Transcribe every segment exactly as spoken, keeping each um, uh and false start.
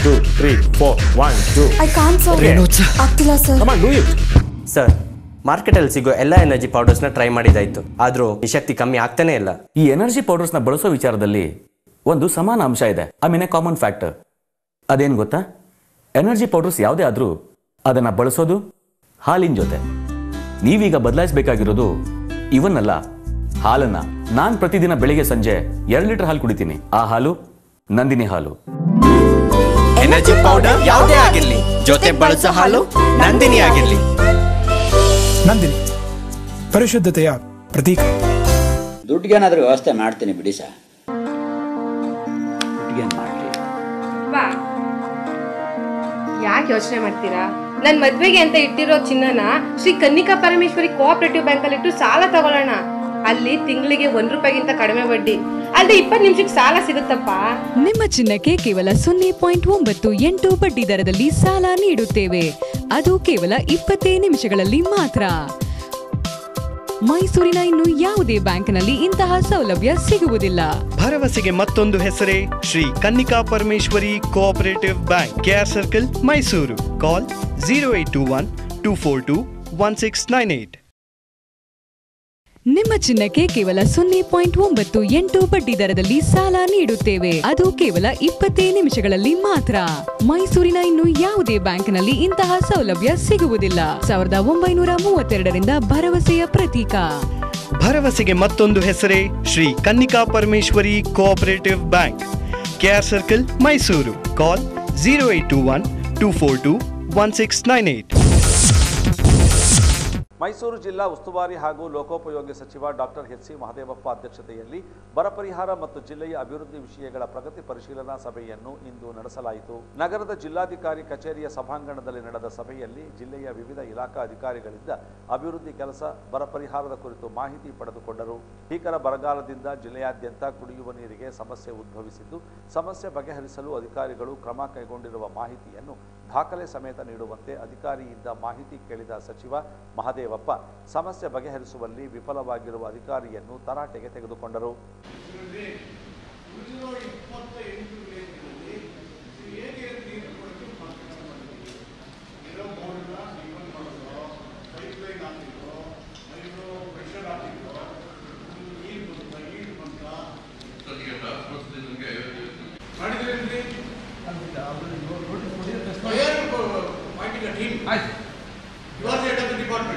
two, three, four. One, two. I can't sir. ಆಗ್ತಿಲ್ಲ sir. Come on, do it. Sir ಮಾರ್ಕೆಟಲ್ಲಿ ಸಿಗೋ ಎಲ್ಲ energy ಪೌಡರ್ಸ್ನ try ಮಾಡಿದಾಯ್ತು, ಆದರೂ ಈ ಶಕ್ತಿ ಕಮ್ಮಿ ಆಗ್ತಾನೆ ಇಲ್ಲ. ಈ ಎನರ್ಜಿ ಪೌಡರ್ಸ್ನ ಬಳಸೋ ವಿಚಾರದಲ್ಲಿ ಒಂದು ಸಮಾನ ಅಂಶ ಇದೆ, I mean a common factor. ಅದೇನು ಗೊತ್ತಾ? ಎನರ್ಜಿ ಪೌಡರ್ಸ್ ಯಾವುದೇ ಆದರೂ ಅದನ್ನು ಬಳಸೋದು ಹಾಲಿನ ಜೊತೆ. ನೀವೀಗ ಬದಲಾಯಿಸಬೇಕಾಗಿರೋದು ಇವನ್ನಲ್ಲ, ಹಾಲನ್ನ. ನಾನು ಪ್ರತಿದಿನ ಬೆಳಿಗ್ಗೆ ಸಂಜೆ ಎರಡು ಲೀಟರ್ ಹಾಲು ಕುಡಿತೀನಿ. ಆ ಹಾಲು ನಂದಿನಿ ಹಾಲು. ಎನರ್ಜಿ ಪೌಡರ್ ಯಾವುದೇ ಆಗಿರಲಿ, ಜೊತೆ ಬಳಸೋ ಹಾಲು ನಂದಿನಿ ಆಗಿರಲಿ. ನಂದಿನಿ, ಪರಿಶುದ್ಧತೆಯ ಪ್ರತೀಕ. ದುಡ್ಡಿಗೇನಾದ್ರೂ ವ್ಯವಸ್ಥೆ ಮಾಡ್ತೀನಿ ಬಿಡಿ ಸರ್. ದುಡ್ಡಿಗೇನು ಮಾಡ್ರಿ? ಯಾಕೆ ಯೋಚನೆ ಮಾಡ್ತೀರಾ? ನನ್ ಮದ್ವೆಗೆ ಅಂತ ಇಟ್ಟಿರೋ ಚಿನ್ನನ ಶ್ರೀ ಕನ್ನಿಕಾ ಪರಮೇಶ್ವರಿ ಕೋಆಪರೇಟಿವ್ ಬ್ಯಾಂಕ್ ಅಲ್ಲಿ ಇಟ್ಟು ಸಾಲ ತಗೊಳ್ಳೋಣ. ಅಲ್ಲಿ ತಿಂಗಳಿಗೆ ಒಂದ್ ರೂಪಾಯಿಗಿಂತ ಕಡಿಮೆ ಬಡ್ಡಿ, ಅಲ್ಲದೆ ಇಪ್ಪತ್ತು ನಿಮಿಷಕ್ಕೆ ಸಾಲ ಸಿಗುತ್ತಪ್ಪ. ನಿಮ್ಮ ಚಿನ್ನಕ್ಕೆ ಕೇವಲ ಸೊನ್ನೆ ಪಾಯಿಂಟ್ ಒಂಬತ್ತು ಎಂಟು ಬಡ್ಡಿ ದರದಲ್ಲಿ ಸಾಲ ನೀಡುತ್ತೇವೆ. ಅದು ಕೇವಲ ಇಪ್ಪತ್ತೇ ನಿಮಿಷಗಳಲ್ಲಿ ಮಾತ್ರ. ಮೈಸೂರಿನ ಇನ್ನು ಯಾವುದೇ ಬ್ಯಾಂಕ್ನಲ್ಲಿ ಇಂತಹ ಸೌಲಭ್ಯ ಸಿಗುವುದಿಲ್ಲ. ಭರವಸೆಗೆ ಮತ್ತೊಂದು ಹೆಸರೇ Shri Kannika Parameshwari cooperative bank, KR circle, Mysuru. Call zero eight two one two four two one six nine eight. ನಿಮ್ಮ ಚಿನ್ನಕ್ಕೆ ಕೇವಲ ಸೊನ್ನೆ ಪಾಯಿಂಟ್ ಒಂಬತ್ತು ಎಂಟು ಬಡ್ಡಿ ದರದಲ್ಲಿ ಸಾಲ ನೀಡುತ್ತೇವೆ. ಅದು ಕೇವಲ ಇಪ್ಪತ್ತೇ ನಿಮಿಷಗಳಲ್ಲಿ ಮಾತ್ರ. ಮೈಸೂರಿನ ಇನ್ನು ಯಾವುದೇ ಬ್ಯಾಂಕ್ನಲ್ಲಿ ಇಂತಹ ಸೌಲಭ್ಯ ಸಿಗುವುದಿಲ್ಲ. ಸಾವಿರದ ಒಂಬೈನೂರ ಮೂವತ್ತೆರಡರಿಂದ ಭರವಸೆಯ ಪ್ರತೀಕ. ಭರವಸೆಗೆ ಮತ್ತೊಂದು ಹೆಸರೇ Shri Kannika Parameshwari cooperative bank, KR circle, Mysuru. Call zero eight two one two four two one six nine eight. Mysuru ಜಿಲ್ಲಾ ಉಸ್ತುವಾರಿ ಹಾಗೂ ಲೋಕೋಪಯೋಗಿ ಸಚಿವ ಡಾಕ್ಟರ್ ಎಚ್ ಸಿ ಮಹದೇವಪ್ಪ ಅಧ್ಯಕ್ಷತೆಯಲ್ಲಿ ಬರ ಪರಿಹಾರ ಮತ್ತು ಜಿಲ್ಲೆಯ ಅಭಿವೃದ್ಧಿ ವಿಷಯಗಳ ಪ್ರಗತಿ ಪರಿಶೀಲನಾ ಸಭೆಯನ್ನು ಇಂದು ನಡೆಸಲಾಯಿತು. ನಗರದ ಜಿಲ್ಲಾಧಿಕಾರಿ ಕಚೇರಿಯ ಸಭಾಂಗಣದಲ್ಲಿ ನಡೆದ ಸಭೆಯಲ್ಲಿ ಜಿಲ್ಲೆಯ ವಿವಿಧ ಇಲಾಖಾ ಅಧಿಕಾರಿಗಳಿಂದ ಅಭಿವೃದ್ಧಿ ಕೆಲಸ, ಬರ ಪರಿಹಾರದ ಕುರಿತು ಮಾಹಿತಿ ಪಡೆದುಕೊಂಡರು. ಭೀಕರ ಬರಗಾಲದಿಂದ ಜಿಲ್ಲೆಯಾದ್ಯಂತ ಕುಡಿಯುವ ನೀರಿಗೆ ಸಮಸ್ಯೆ ಉದ್ಭವಿಸಿದ್ದು, ಸಮಸ್ಯೆ ಬಗೆಹರಿಸಲು ಅಧಿಕಾರಿಗಳು ಕ್ರಮ ಕೈಗೊಂಡಿರುವ ಮಾಹಿತಿಯನ್ನು ದಾಖಲೆ ಸಮೇತ ನೀಡುವಂತೆ ಅಧಿಕಾರಿಯಿಂದ ಮಾಹಿತಿ ಕೇಳಿದ ಸಚಿವ ಮಹದೇವಪ್ಪ ಸಮಸ್ಯೆ ಬಗೆಹರಿಸುವಲ್ಲಿ ವಿಫಲವಾಗಿರುವ ಅಧಿಕಾರಿಯನ್ನು ತರಾಟೆಗೆ ತೆಗೆದುಕೊಂಡರು. You are the head of the department.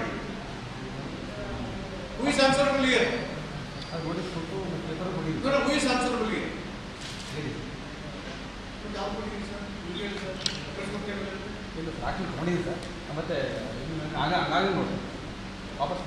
Who is answerable here? No, no, who is answerable here? ಮತ್ತೆ ಹಾಗಾಗಿ ನೋಡಿ ವಾಪಸ್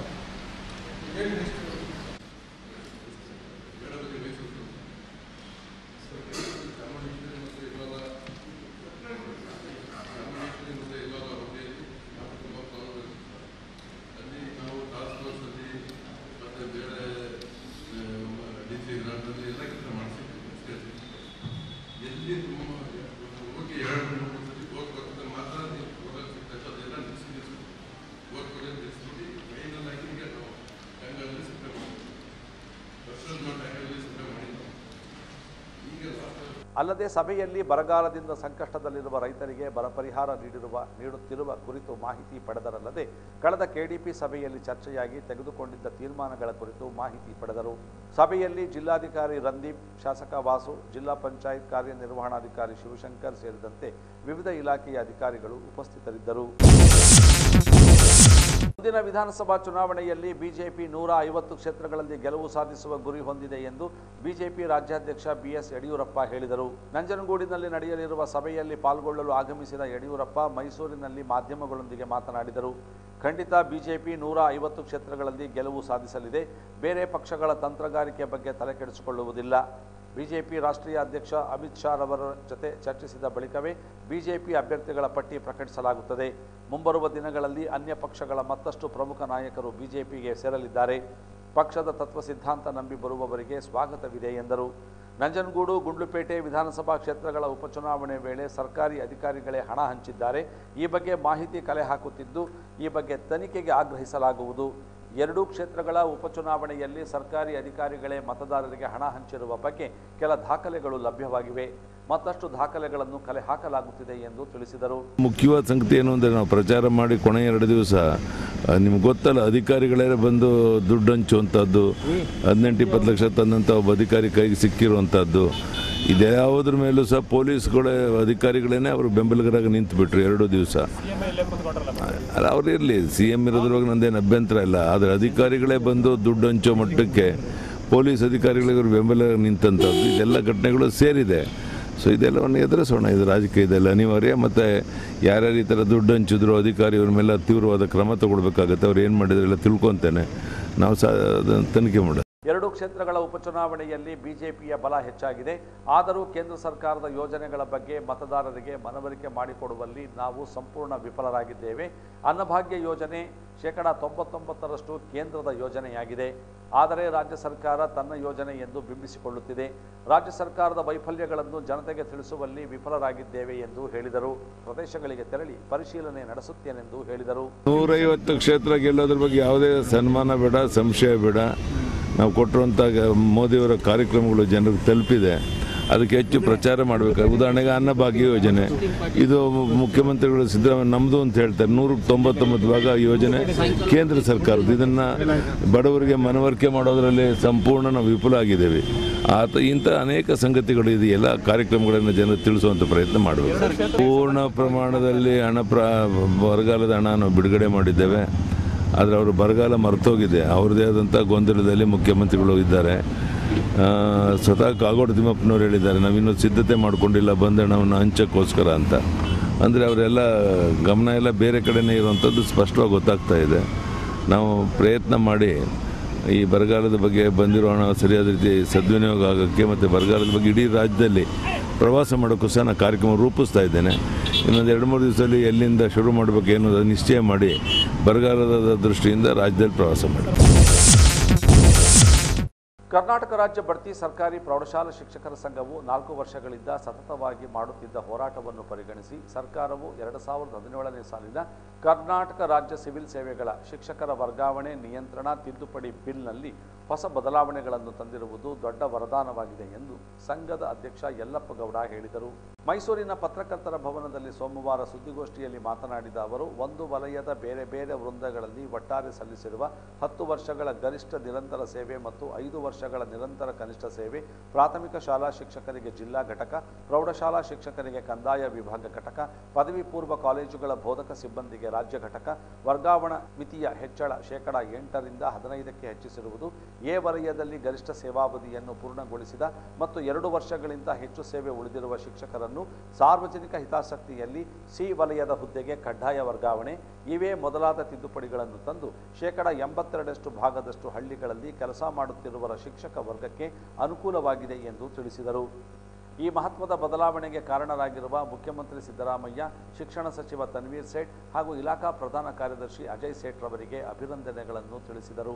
ಅಲ್ಲದೆ ಸಭೆಯಲ್ಲಿ ಬರಗಾಲದಿಂದ ಸಂಕಷ್ಟದಲ್ಲಿರುವ ರೈತರಿಗೆ ಬರ ಪರಿಹಾರ ನೀಡಿರುವ ನೀಡುತ್ತಿರುವ ಕುರಿತು ಮಾಹಿತಿ ಪಡೆದರಲ್ಲದೆ ಕಳೆದ ಕೆಡಿಪಿ ಸಭೆಯಲ್ಲಿ ಚರ್ಚೆಯಾಗಿ ತೆಗೆದುಕೊಂಡಿದ್ದ ತೀರ್ಮಾನಗಳ ಕುರಿತು ಮಾಹಿತಿ ಪಡೆದರು. ಸಭೆಯಲ್ಲಿ ಜಿಲ್ಲಾಧಿಕಾರಿ ರಂದೀಪ್, ಶಾಸಕ ವಾಸು, ಜಿಲ್ಲಾ ಪಂಚಾಯತ್ ಕಾರ್ಯನಿರ್ವಹಣಾಧಿಕಾರಿ ಶಿವಶಂಕರ್ ಸೇರಿದಂತೆ ವಿವಿಧ ಇಲಾಖೆಯ ಅಧಿಕಾರಿಗಳು ಉಪಸ್ಥಿತರಿದ್ದರು. ಮುಂದಿನ ವಿಧಾನಸಭಾ ಚುನಾವಣೆಯಲ್ಲಿ ಬಿಜೆಪಿ ನೂರ ಐವತ್ತು ಕ್ಷೇತ್ರಗಳಲ್ಲಿ ಗೆಲುವು ಸಾಧಿಸುವ ಗುರಿ ಹೊಂದಿದೆ ಎಂದು ಬಿಜೆಪಿ ರಾಜ್ಯಾಧ್ಯಕ್ಷ ಬಿಎಸ್ ಯಡಿಯೂರಪ್ಪ ಹೇಳಿದರು. ನಂಜನಗೂಡಿನಲ್ಲಿ ನಡೆಯಲಿರುವ ಸಭೆಯಲ್ಲಿ ಪಾಲ್ಗೊಳ್ಳಲು ಆಗಮಿಸಿದ ಯಡಿಯೂರಪ್ಪ ಮೈಸೂರಿನಲ್ಲಿ ಮಾಧ್ಯಮಗಳೊಂದಿಗೆ ಮಾತನಾಡಿದರು. ಖಂಡಿತ ಬಿಜೆಪಿ ನೂರ ಐವತ್ತು ಕ್ಷೇತ್ರಗಳಲ್ಲಿ ಗೆಲುವು ಸಾಧಿಸಲಿದೆ. ಬೇರೆ ಪಕ್ಷಗಳ ತಂತ್ರಗಾರಿಕೆ ಬಗ್ಗೆ ತಲೆಕೆಡಿಸಿಕೊಳ್ಳುವುದಿಲ್ಲ. ಬಿಜೆಪಿ ರಾಷ್ಟ್ರೀಯ ಅಧ್ಯಕ್ಷ ಅಮಿತ್ ಶಾ ರವರ ಜೊತೆ ಚರ್ಚಿಸಿದ ಬಳಿಕವೇ ಬಿಜೆಪಿ ಅಭ್ಯರ್ಥಿಗಳ ಪಟ್ಟಿ ಪ್ರಕಟಿಸಲಾಗುತ್ತದೆ. ಮುಂಬರುವ ದಿನಗಳಲ್ಲಿ ಅನ್ಯ ಪಕ್ಷಗಳ ಮತ್ತಷ್ಟು ಪ್ರಮುಖ ನಾಯಕರು ಬಿಜೆಪಿಗೆ ಸೇರಲಿದ್ದಾರೆ. ಪಕ್ಷದ ತತ್ವ ಸಿದ್ಧಾಂತ ನಂಬಿ ಬರುವವರಿಗೆ ಸ್ವಾಗತವಿದೆ ಎಂದರು. ನಂಜನಗೂಡು, ಗುಂಡ್ಲುಪೇಟೆ ವಿಧಾನಸಭಾ ಕ್ಷೇತ್ರಗಳ ಉಪಚುನಾವಣೆ ವೇಳೆ ಸರ್ಕಾರಿ ಅಧಿಕಾರಿಗಳೇ ಹಣ ಹಂಚಿದ್ದಾರೆ. ಈ ಬಗ್ಗೆ ಮಾಹಿತಿ ಕಲೆ ಹಾಕುತ್ತಿದ್ದು, ಈ ಬಗ್ಗೆ ತನಿಖೆಗೆ ಆಗ್ರಹಿಸಲಾಗುವುದು. ಎರಡೂ ಕ್ಷೇತ್ರಗಳ ಉಪಚುನಾವಣೆಯಲ್ಲಿ ಸರ್ಕಾರಿ ಅಧಿಕಾರಿಗಳೇ ಮತದಾರರಿಗೆ ಹಣ ಹಂಚಿರುವ ಬಗ್ಗೆ ಕೆಲ ದಾಖಲೆಗಳು ಲಭ್ಯವಾಗಿವೆ. ಮತ್ತಷ್ಟು ದಾಖಲೆಗಳನ್ನು ಕಲೆ ಹಾಕಲಾಗುತ್ತಿದೆ ಎಂದು ತಿಳಿಸಿದರು. ಮುಖ್ಯವಾದ ಸಂಗತಿ ಏನು ಅಂದರೆ, ನಾವು ಪ್ರಚಾರ ಮಾಡಿ ಕೊನೆ ಎರಡು ದಿವಸ ನಿಮ್ಗೆ ಗೊತ್ತಲ್ಲ, ಅಧಿಕಾರಿಗಳೇ ಬಂದು ದುಡ್ಡು ಹಂಚುವಂಥದ್ದು, ಹದಿನೆಂಟು ಇಪ್ಪತ್ತು ಲಕ್ಷ ತಂದಂಥ ಒಬ್ಬ ಅಧಿಕಾರಿ ಕೈಗೆ ಸಿಕ್ಕಿರುವಂಥದ್ದು, ಇದ್ಯಾವುದ್ರ ಮೇಲೂ ಸಹ ಪೊಲೀಸ್ಗಳೇ ಅಧಿಕಾರಿಗಳೇ ಅವರು ಬೆಂಬಲಿಗರಾಗಿ ನಿಂತುಬಿಟ್ರು ಎರಡು ದಿವಸ. ಅಲ್ಲ, ಅವ್ರು ಇರಲಿ, ಸಿ ಎಮ್ ಇರೋದ್ರೊಳಗೆ ನಂದೇನು ಅಭ್ಯಂತರ ಇಲ್ಲ. ಆದರೆ ಅಧಿಕಾರಿಗಳೇ ಬಂದು ದುಡ್ಡು ಹಂಚೋ ಮಟ್ಟಕ್ಕೆ ಪೊಲೀಸ್ ಅಧಿಕಾರಿಗಳಿಗೆ ಅವರು ಬೆಂಬಲ ನಿಂತಂಥದ್ದು ಇದೆಲ್ಲ ಘಟನೆಗಳು ಸೇರಿದೆ. ಸೊ ಇದೆಲ್ಲವನ್ನು ಎದುರಿಸೋಣ. ಇದು ರಾಜಕೀಯದಲ್ಲಿ ಅನಿವಾರ್ಯ. ಮತ್ತು ಯಾರ್ಯಾರು ಈ ಥರ ದುಡ್ಡು ಹಂಚಿದ್ರು ಅಧಿಕಾರಿ ಅವ್ರ ಮೇಲೆ ತೀವ್ರವಾದ ಕ್ರಮ ತಗೊಳ್ಬೇಕಾಗತ್ತೆ. ಅವ್ರು ಏನು ಮಾಡಿದ್ರು ಎಲ್ಲ ತಿಳ್ಕೊತೇನೆ, ನಾವು ಸಹ ಅದನ್ನು ತನಿಖೆ ಮಾಡೋದು. ಎರಡು ಕ್ಷೇತ್ರಗಳ ಉಪಚುನಾವಣೆಯಲ್ಲಿ ಬಿಜೆಪಿಯ ಬಲ ಹೆಚ್ಚಾಗಿದೆ. ಆದರೂ ಕೇಂದ್ರ ಸರ್ಕಾರದ ಯೋಜನೆಗಳ ಬಗ್ಗೆ ಮತದಾರರಿಗೆ ಮನವರಿಕೆ ಮಾಡಿಕೊಡುವಲ್ಲಿ ನಾವು ಸಂಪೂರ್ಣ ವಿಫಲರಾಗಿದ್ದೇವೆ. ಅನ್ನಭಾಗ್ಯ ಯೋಜನೆ ಶೇಕಡ ತೊಂಬತ್ತೊಂಬತ್ತರಷ್ಟು ಕೇಂದ್ರದ ಯೋಜನೆಯಾಗಿದೆ. ಆದರೆ ರಾಜ್ಯ ಸರ್ಕಾರ ತನ್ನ ಯೋಜನೆ ಎಂದು ಬಿಂಬಿಸಿಕೊಳ್ಳುತ್ತಿದೆ. ರಾಜ್ಯ ಸರ್ಕಾರದ ವೈಫಲ್ಯಗಳನ್ನು ಜನತೆಗೆ ತಿಳಿಸುವಲ್ಲಿ ವಿಫಲರಾಗಿದ್ದೇವೆ ಎಂದು ಹೇಳಿದರು. ಪ್ರದೇಶಗಳಿಗೆ ತೆರಳಿ ಪರಿಶೀಲನೆ ನಡೆಸುತ್ತೇನೆಂದು ಹೇಳಿದರು. ನೂರೈವತ್ತು ಕ್ಷೇತ್ರ ಗೆಲ್ಲೋದ್ರ ಬಗ್ಗೆ ಯಾವುದೇ ಸನ್ಮಾನ ಬೇಡ, ಸಂಶಯ ಬೇಡ. ನಾವು ಕೊಟ್ಟಿರುವಂಥ ಮೋದಿಯವರ ಕಾರ್ಯಕ್ರಮಗಳು ಜನರಿಗೆ ತಲುಪಿದೆ. ಅದಕ್ಕೆ ಹೆಚ್ಚು ಪ್ರಚಾರ ಮಾಡಬೇಕು. ಉದಾಹರಣೆಗೆ ಅನ್ನಭಾಗ್ಯ ಯೋಜನೆ, ಇದು ಮುಖ್ಯಮಂತ್ರಿಗಳು ಸಿದ್ದರಾಮಯ್ಯ ನಮ್ಮದು ಅಂತ ಹೇಳ್ತಾರೆ. ನೂರ ತೊಂಬತ್ತೊಂಬತ್ತು ಭಾಗ ಯೋಜನೆ ಕೇಂದ್ರ ಸರ್ಕಾರದ್ದು. ಇದನ್ನು ಬಡವರಿಗೆ ಮನವರಿಕೆ ಮಾಡೋದರಲ್ಲಿ ಸಂಪೂರ್ಣ ನಾವು ವಿಫಲ ಆಗಿದ್ದೇವೆ. ಆತ ಇಂಥ ಅನೇಕ ಸಂಗತಿಗಳು ಇದೆಯಲ್ಲ, ಕಾರ್ಯಕ್ರಮಗಳನ್ನು ಜನರು ತಿಳಿಸುವಂಥ ಪ್ರಯತ್ನ ಮಾಡಬೇಕು. ಪೂರ್ಣ ಪ್ರಮಾಣದಲ್ಲಿ ಹಣ ಪ್ರ ಬರಗಾಲದ ಹಣ ನಾವು ಬಿಡುಗಡೆ ಮಾಡಿದ್ದೇವೆ. ಆದರೆ ಅವರು ಬರಗಾಲ ಮರೆತೋಗಿದೆ. ಅವ್ರದ್ದೇ ಆದಂಥ ಗೊಂದಲದಲ್ಲಿ ಮುಖ್ಯಮಂತ್ರಿಗಳು ಇದ್ದಾರೆ. ಸ್ವತಃ ಕಾಗೋಡು ತಿಮ್ಮಪ್ಪನವ್ರು ಹೇಳಿದ್ದಾರೆ, ನಾವಿನ್ನೂ ಸಿದ್ಧತೆ ಮಾಡಿಕೊಂಡಿಲ್ಲ ಬಂದ ಹಣವನ್ನು ಹಂಚೋಕ್ಕೋಸ್ಕರ ಅಂತ. ಅಂದರೆ ಅವರೆಲ್ಲ ಗಮನ ಎಲ್ಲ ಬೇರೆ ಕಡೆನೇ ಇರುವಂಥದ್ದು ಸ್ಪಷ್ಟವಾಗಿ ಗೊತ್ತಾಗ್ತಾ ಇದೆ. ನಾವು ಪ್ರಯತ್ನ ಮಾಡಿ ಈ ಬರಗಾಲದ ಬಗ್ಗೆ ಬಂದಿರೋ ಹಣ ಸರಿಯಾದ ರೀತಿ ಸದ್ವಿನಿಯೋಗ ಆಗೋಕ್ಕೆ ಮತ್ತು ಬರಗಾಲದ ಬಗ್ಗೆ ಇಡೀ ರಾಜ್ಯದಲ್ಲಿ ಪ್ರವಾಸ ಮಾಡೋಕ್ಕೂ ಸಹ ನಾನು ಕಾರ್ಯಕ್ರಮ ರೂಪಿಸ್ತಾ ಇದ್ದೇನೆ. ಇನ್ನೊಂದು ಎರಡು ಮೂರು ದಿವಸದಲ್ಲಿ ಎಲ್ಲಿಂದ ಶುರು ಮಾಡಬೇಕು ಅನ್ನೋದು ನಿಶ್ಚಯ ಮಾಡಿ ಬರಗಾಲದ ದೃಷ್ಟಿಯಿಂದ ರಾಜ್ಯದಲ್ಲಿ ಪ್ರವಾಸ ಮಾಡಿ. ಕರ್ನಾಟಕ ರಾಜ್ಯ ಬಡ್ತಿ ಸರ್ಕಾರಿ ಪ್ರೌಢಶಾಲಾ ಶಿಕ್ಷಕರ ಸಂಘವು ನಾಲ್ಕು ವರ್ಷಗಳಿಂದ ಸತತವಾಗಿ ಮಾಡುತ್ತಿದ್ದ ಹೋರಾಟವನ್ನು ಪರಿಗಣಿಸಿ ಸರ್ಕಾರವು ಎರಡು ಸಾವಿರದ ಹದಿನೇಳನೇ ಸಾಲಿನ ಕರ್ನಾಟಕ ರಾಜ್ಯ ಸಿವಿಲ್ ಸೇವೆಗಳ ಶಿಕ್ಷಕರ ವರ್ಗಾವಣೆ ನಿಯಂತ್ರಣ ತಿದ್ದುಪಡಿ ಬಿಲ್ನಲ್ಲಿ ಹೊಸ ಬದಲಾವಣೆಗಳನ್ನು ತಂದಿರುವುದು ದೊಡ್ಡ ವರದಾನವಾಗಿದೆ ಎಂದು ಸಂಘದ ಅಧ್ಯಕ್ಷ ಯಲ್ಲಪ್ಪ ಗೌಡ ಹೇಳಿದರು. ಮೈಸೂರಿನ ಪತ್ರಕರ್ತರ ಭವನದಲ್ಲಿ ಸೋಮವಾರ ಸುದ್ದಿಗೋಷ್ಠಿಯಲ್ಲಿ ಮಾತನಾಡಿದ ಅವರು, ಒಂದು ವಲಯದ ಬೇರೆ ಬೇರೆ ವೃಂದಗಳಲ್ಲಿ ಒಟ್ಟಾರೆ ಸಲ್ಲಿಸಿರುವ ಹತ್ತು ವರ್ಷಗಳ ಗರಿಷ್ಠ ನಿರಂತರ ಸೇವೆ ಮತ್ತು ಐದು ವರ್ಷಗಳ ನಿರಂತರ ಕನಿಷ್ಠ ಸೇವೆ, ಪ್ರಾಥಮಿಕ ಶಾಲಾ ಶಿಕ್ಷಕರಿಗೆ ಜಿಲ್ಲಾ ಘಟಕ, ಪ್ರೌಢಶಾಲಾ ಶಿಕ್ಷಕರಿಗೆ ಕಂದಾಯ ವಿಭಾಗ ಘಟಕ, ಪದವಿ ಪೂರ್ವ ಕಾಲೇಜುಗಳ ಬೋಧಕ ಸಿಬ್ಬಂದಿಗೆ ರಾಜ್ಯ ಘಟಕ, ವರ್ಗಾವಣಾ ಮಿತಿಯ ಹೆಚ್ಚಳ ಶೇಕಡ ಎಂಟರಿಂದ ಹದಿನೈದಕ್ಕೆ ಹೆಚ್ಚಿಸಿರುವುದು, ಎ ವಲಯದಲ್ಲಿ ಗರಿಷ್ಠ ಸೇವಾವಧಿಯನ್ನು ಪೂರ್ಣಗೊಳಿಸಿದ ಮತ್ತು ಎರಡು ವರ್ಷಗಳಿಂದ ಹೆಚ್ಚು ಸೇವೆ ಉಳಿದಿರುವ ಶಿಕ್ಷಕರನ್ನು ಸಾರ್ವಜನಿಕ ಹಿತಾಸಕ್ತಿಯಲ್ಲಿ ಸಿ ವಲಯದ ಹುದ್ದೆಗೆ ಕಡ್ಡಾಯ ವರ್ಗಾವಣೆ ಇವೇ ಮೊದಲಾದ ತಿದ್ದುಪಡಿಗಳನ್ನು ತಂದು ಶೇಕಡ ಎಂಬತ್ತೆರಡರಷ್ಟು ಭಾಗದಷ್ಟು ಹಳ್ಳಿಗಳಲ್ಲಿ ಕೆಲಸ ಮಾಡುತ್ತಿರುವ ಶಿಕ್ಷಕ ವರ್ಗಕ್ಕೆ ಅನುಕೂಲವಾಗಿದೆ ಎಂದು ತಿಳಿಸಿದರು. ಈ ಮಹತ್ವದ ಬದಲಾವಣೆಗೆ ಕಾರಣರಾಗಿರುವ ಮುಖ್ಯಮಂತ್ರಿ ಸಿದ್ದರಾಮಯ್ಯ, ಶಿಕ್ಷಣ ಸಚಿವ ತನ್ವೀರ್ ಸೇಠ್ ಹಾಗೂ ಇಲಾಖಾ ಪ್ರಧಾನ ಕಾರ್ಯದರ್ಶಿ ಅಜಯ್ ಸೇಠ್ ರವರಿಗೆ ಅಭಿನಂದನೆಗಳನ್ನು ತಿಳಿಸಿದರು.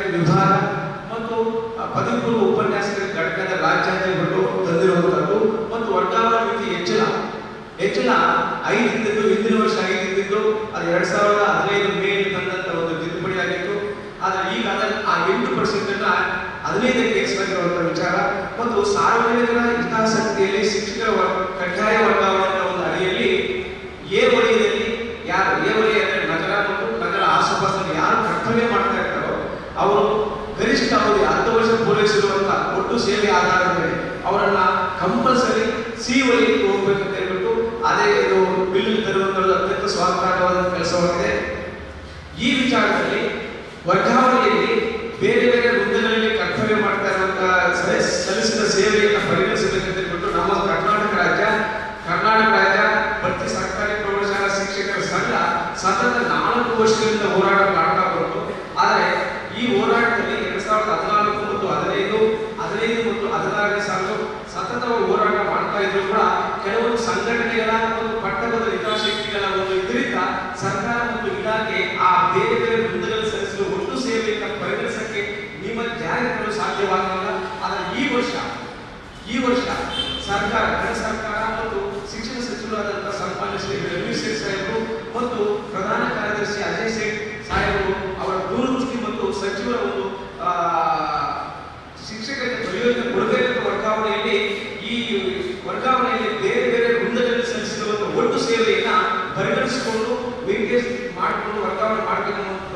ಮತ್ತು ಪದವಿ ಪೂರ್ವ ಉಪನ್ಯಾಸಕರ ಘಟಕದ ರಾಜ್ಯಾಧ್ಯಕ್ಷರು ತಂದಿರುವಂತದ್ದು ಮತ್ತು ವರ್ಗಾವಣಾ ಮಿತಿ ಹೆಚ್ಚಳ ಹೆಚ್ಚಳ ಐದಿದ್ದು ಹಿಂದಿನ ವರ್ಷ ಐದಿದ್ದು ಅದು ಎರಡ್ ಸಾವಿರದ ಹದಿನೈದು ಮೇ ತಂದಂತ ಒಂದು ತಿದ್ದುಪಡಿ ಆಗಿತ್ತು. ಆದರೆ ಈಗ ಅದನ್ನು ಆ ಎಂಟು ಪರ್ಸೆಂಟ್ ಅನ್ನ ಹದಿನೈದಕ್ಕೆ ಹೆಚ್ಚಿಸಿರುವಂತಹ ವಿಚಾರ ಮತ್ತು ಸಾರ್ವಜನಿಕರ ಹಿತಾಸಕ್ತಿಯಲ್ಲಿ ಶಿಕ್ಷಕರ ಕಡ್ಡಾಯ ವರ್ಗಾವಣೆ ಒಂದು ಅಡಿಯಲ್ಲಿ ಎ ವಲಯದಲ್ಲಿ ಯಾರು ಎ ವಲಯ ಅಂದರೆ ನಗರ ಮತ್ತು ನಗರ ಆಸುಪಾಸಲ್ಲಿ ಯಾರು ಕರ್ತವ್ಯ ಮಾಡ್ತಾ ಇರ್ತಾರೋ ಅವರು ಗರಿಷ್ಠ ಅವಧಿ ಹತ್ತು ವರ್ಷ ಪೂರೈಸಿರುವಂತಹ ಒಟ್ಟು ಸೇವೆ ಆಧಾರದ ಮೇಲೆ ಅವರನ್ನ ಕಂಪಲ್ಸರಿ ಸಿ ವಲಯಕ್ಕೆ ಹೋಗ್ಬೇಕಂತ ಹೇಳ್ಬಿಟ್ಟು ಅದೇ ಇದು ಬಿಲ್ ತರುವಂಥದ್ದು ಅತ್ಯಂತ ಸ್ವಾಗತಾರ್ಹವಾದ ಕೆಲಸವಾಗಿದೆ. ಈ ವಿಚಾರದಲ್ಲಿ ವರ್ಗಾವಣೆಯಲ್ಲಿ ಬೇರೆ ಬೇರೆ ವೃಂದಗಳಲ್ಲಿ ಕರ್ತವ್ಯ ಮಾಡ್ತಾ ಇರುವಂತಹ ಸಲ್ಲಿಸಿದ ಸೇವೆಯನ್ನು ಪರಿಗಣಿಸಬೇಕಂತ ಹೇಳ್ಬಿಟ್ಟು ನಮ್ಮ ಕರ್ನಾಟಕ ರಾಜ್ಯ ಕರ್ನಾಟಕ ರಾಜ್ಯ ಬಡ್ತಿ ಸರ್ಕಾರಿ ಪ್ರೌಢಶಾಲಾ ಶಿಕ್ಷಕರ ಸಂಘ ಸತತ ನಾಲ್ಕು ವರ್ಷಗಳಿಂದ ಹೋರಾಟ ಮಾಡ್ತಾ ಬಂತು. ಆದರೆ ಈ ಹೋರಾಟದಲ್ಲಿ ಎರಡ್ ಸಾವಿರದ ಹದಿನಾಲ್ಕು ಮತ್ತು ಹದಿನೈದು ಹದಿನೈದು ಮತ್ತು ಹದಿನಾರನೇ ಸಾಲು ಸತತವಾಗಿ ಹೋರಾಟ ಮಾಡ್ತಾ ಇದ್ರು ಕೂಡ ಕೆಲವೊಂದು ಸಂಘಟನೆಗಳ ಒಂದು ಪಟ್ಟಭದ್ರ ಹಿತಾಸಕ್ತಿಗಳ ಒಂದು ಇದರಿಂದ ಸರ್ಕಾರ ಮತ್ತು ಇಲಾಖೆ ಆ ಬೇರೆ ಬೇರೆ ವೃಂದಗಳಲ್ಲಿ ಸಲ್ಲಿಸುವ ಒಟ್ಟು ಸೇವೆಯನ್ನು ಪರಿಗಣಿಸಕ್ಕೆ ನಿಮ್ಮ ಜಾರಿ ತರಲು ಸಾಧ್ಯವಾಗಲಿಲ್ಲ. ಆದರೆ ಈ ವರ್ಷ ಈ ವರ್ಷ ಸರ್ಕಾರ ಕೇಂದ್ರ ಸರ್ಕಾರ ಮತ್ತು ಶಿಕ್ಷಣ ಸಚಿವರಾದಂತಹ ಸನ್ಮಾನ್ಯ ಶ್ರೀ ರವಿ ಸೇಠ್ ಸಾಹೇಬರು ಮತ್ತು ಪ್ರಧಾನ ಕಾರ್ಯದರ್ಶಿ ಅಜಯ್ ಸೇಠ್ ಸಾಹೇಬರು ಅವರ ದೂರದೃಷ್ಟಿ ಮತ್ತು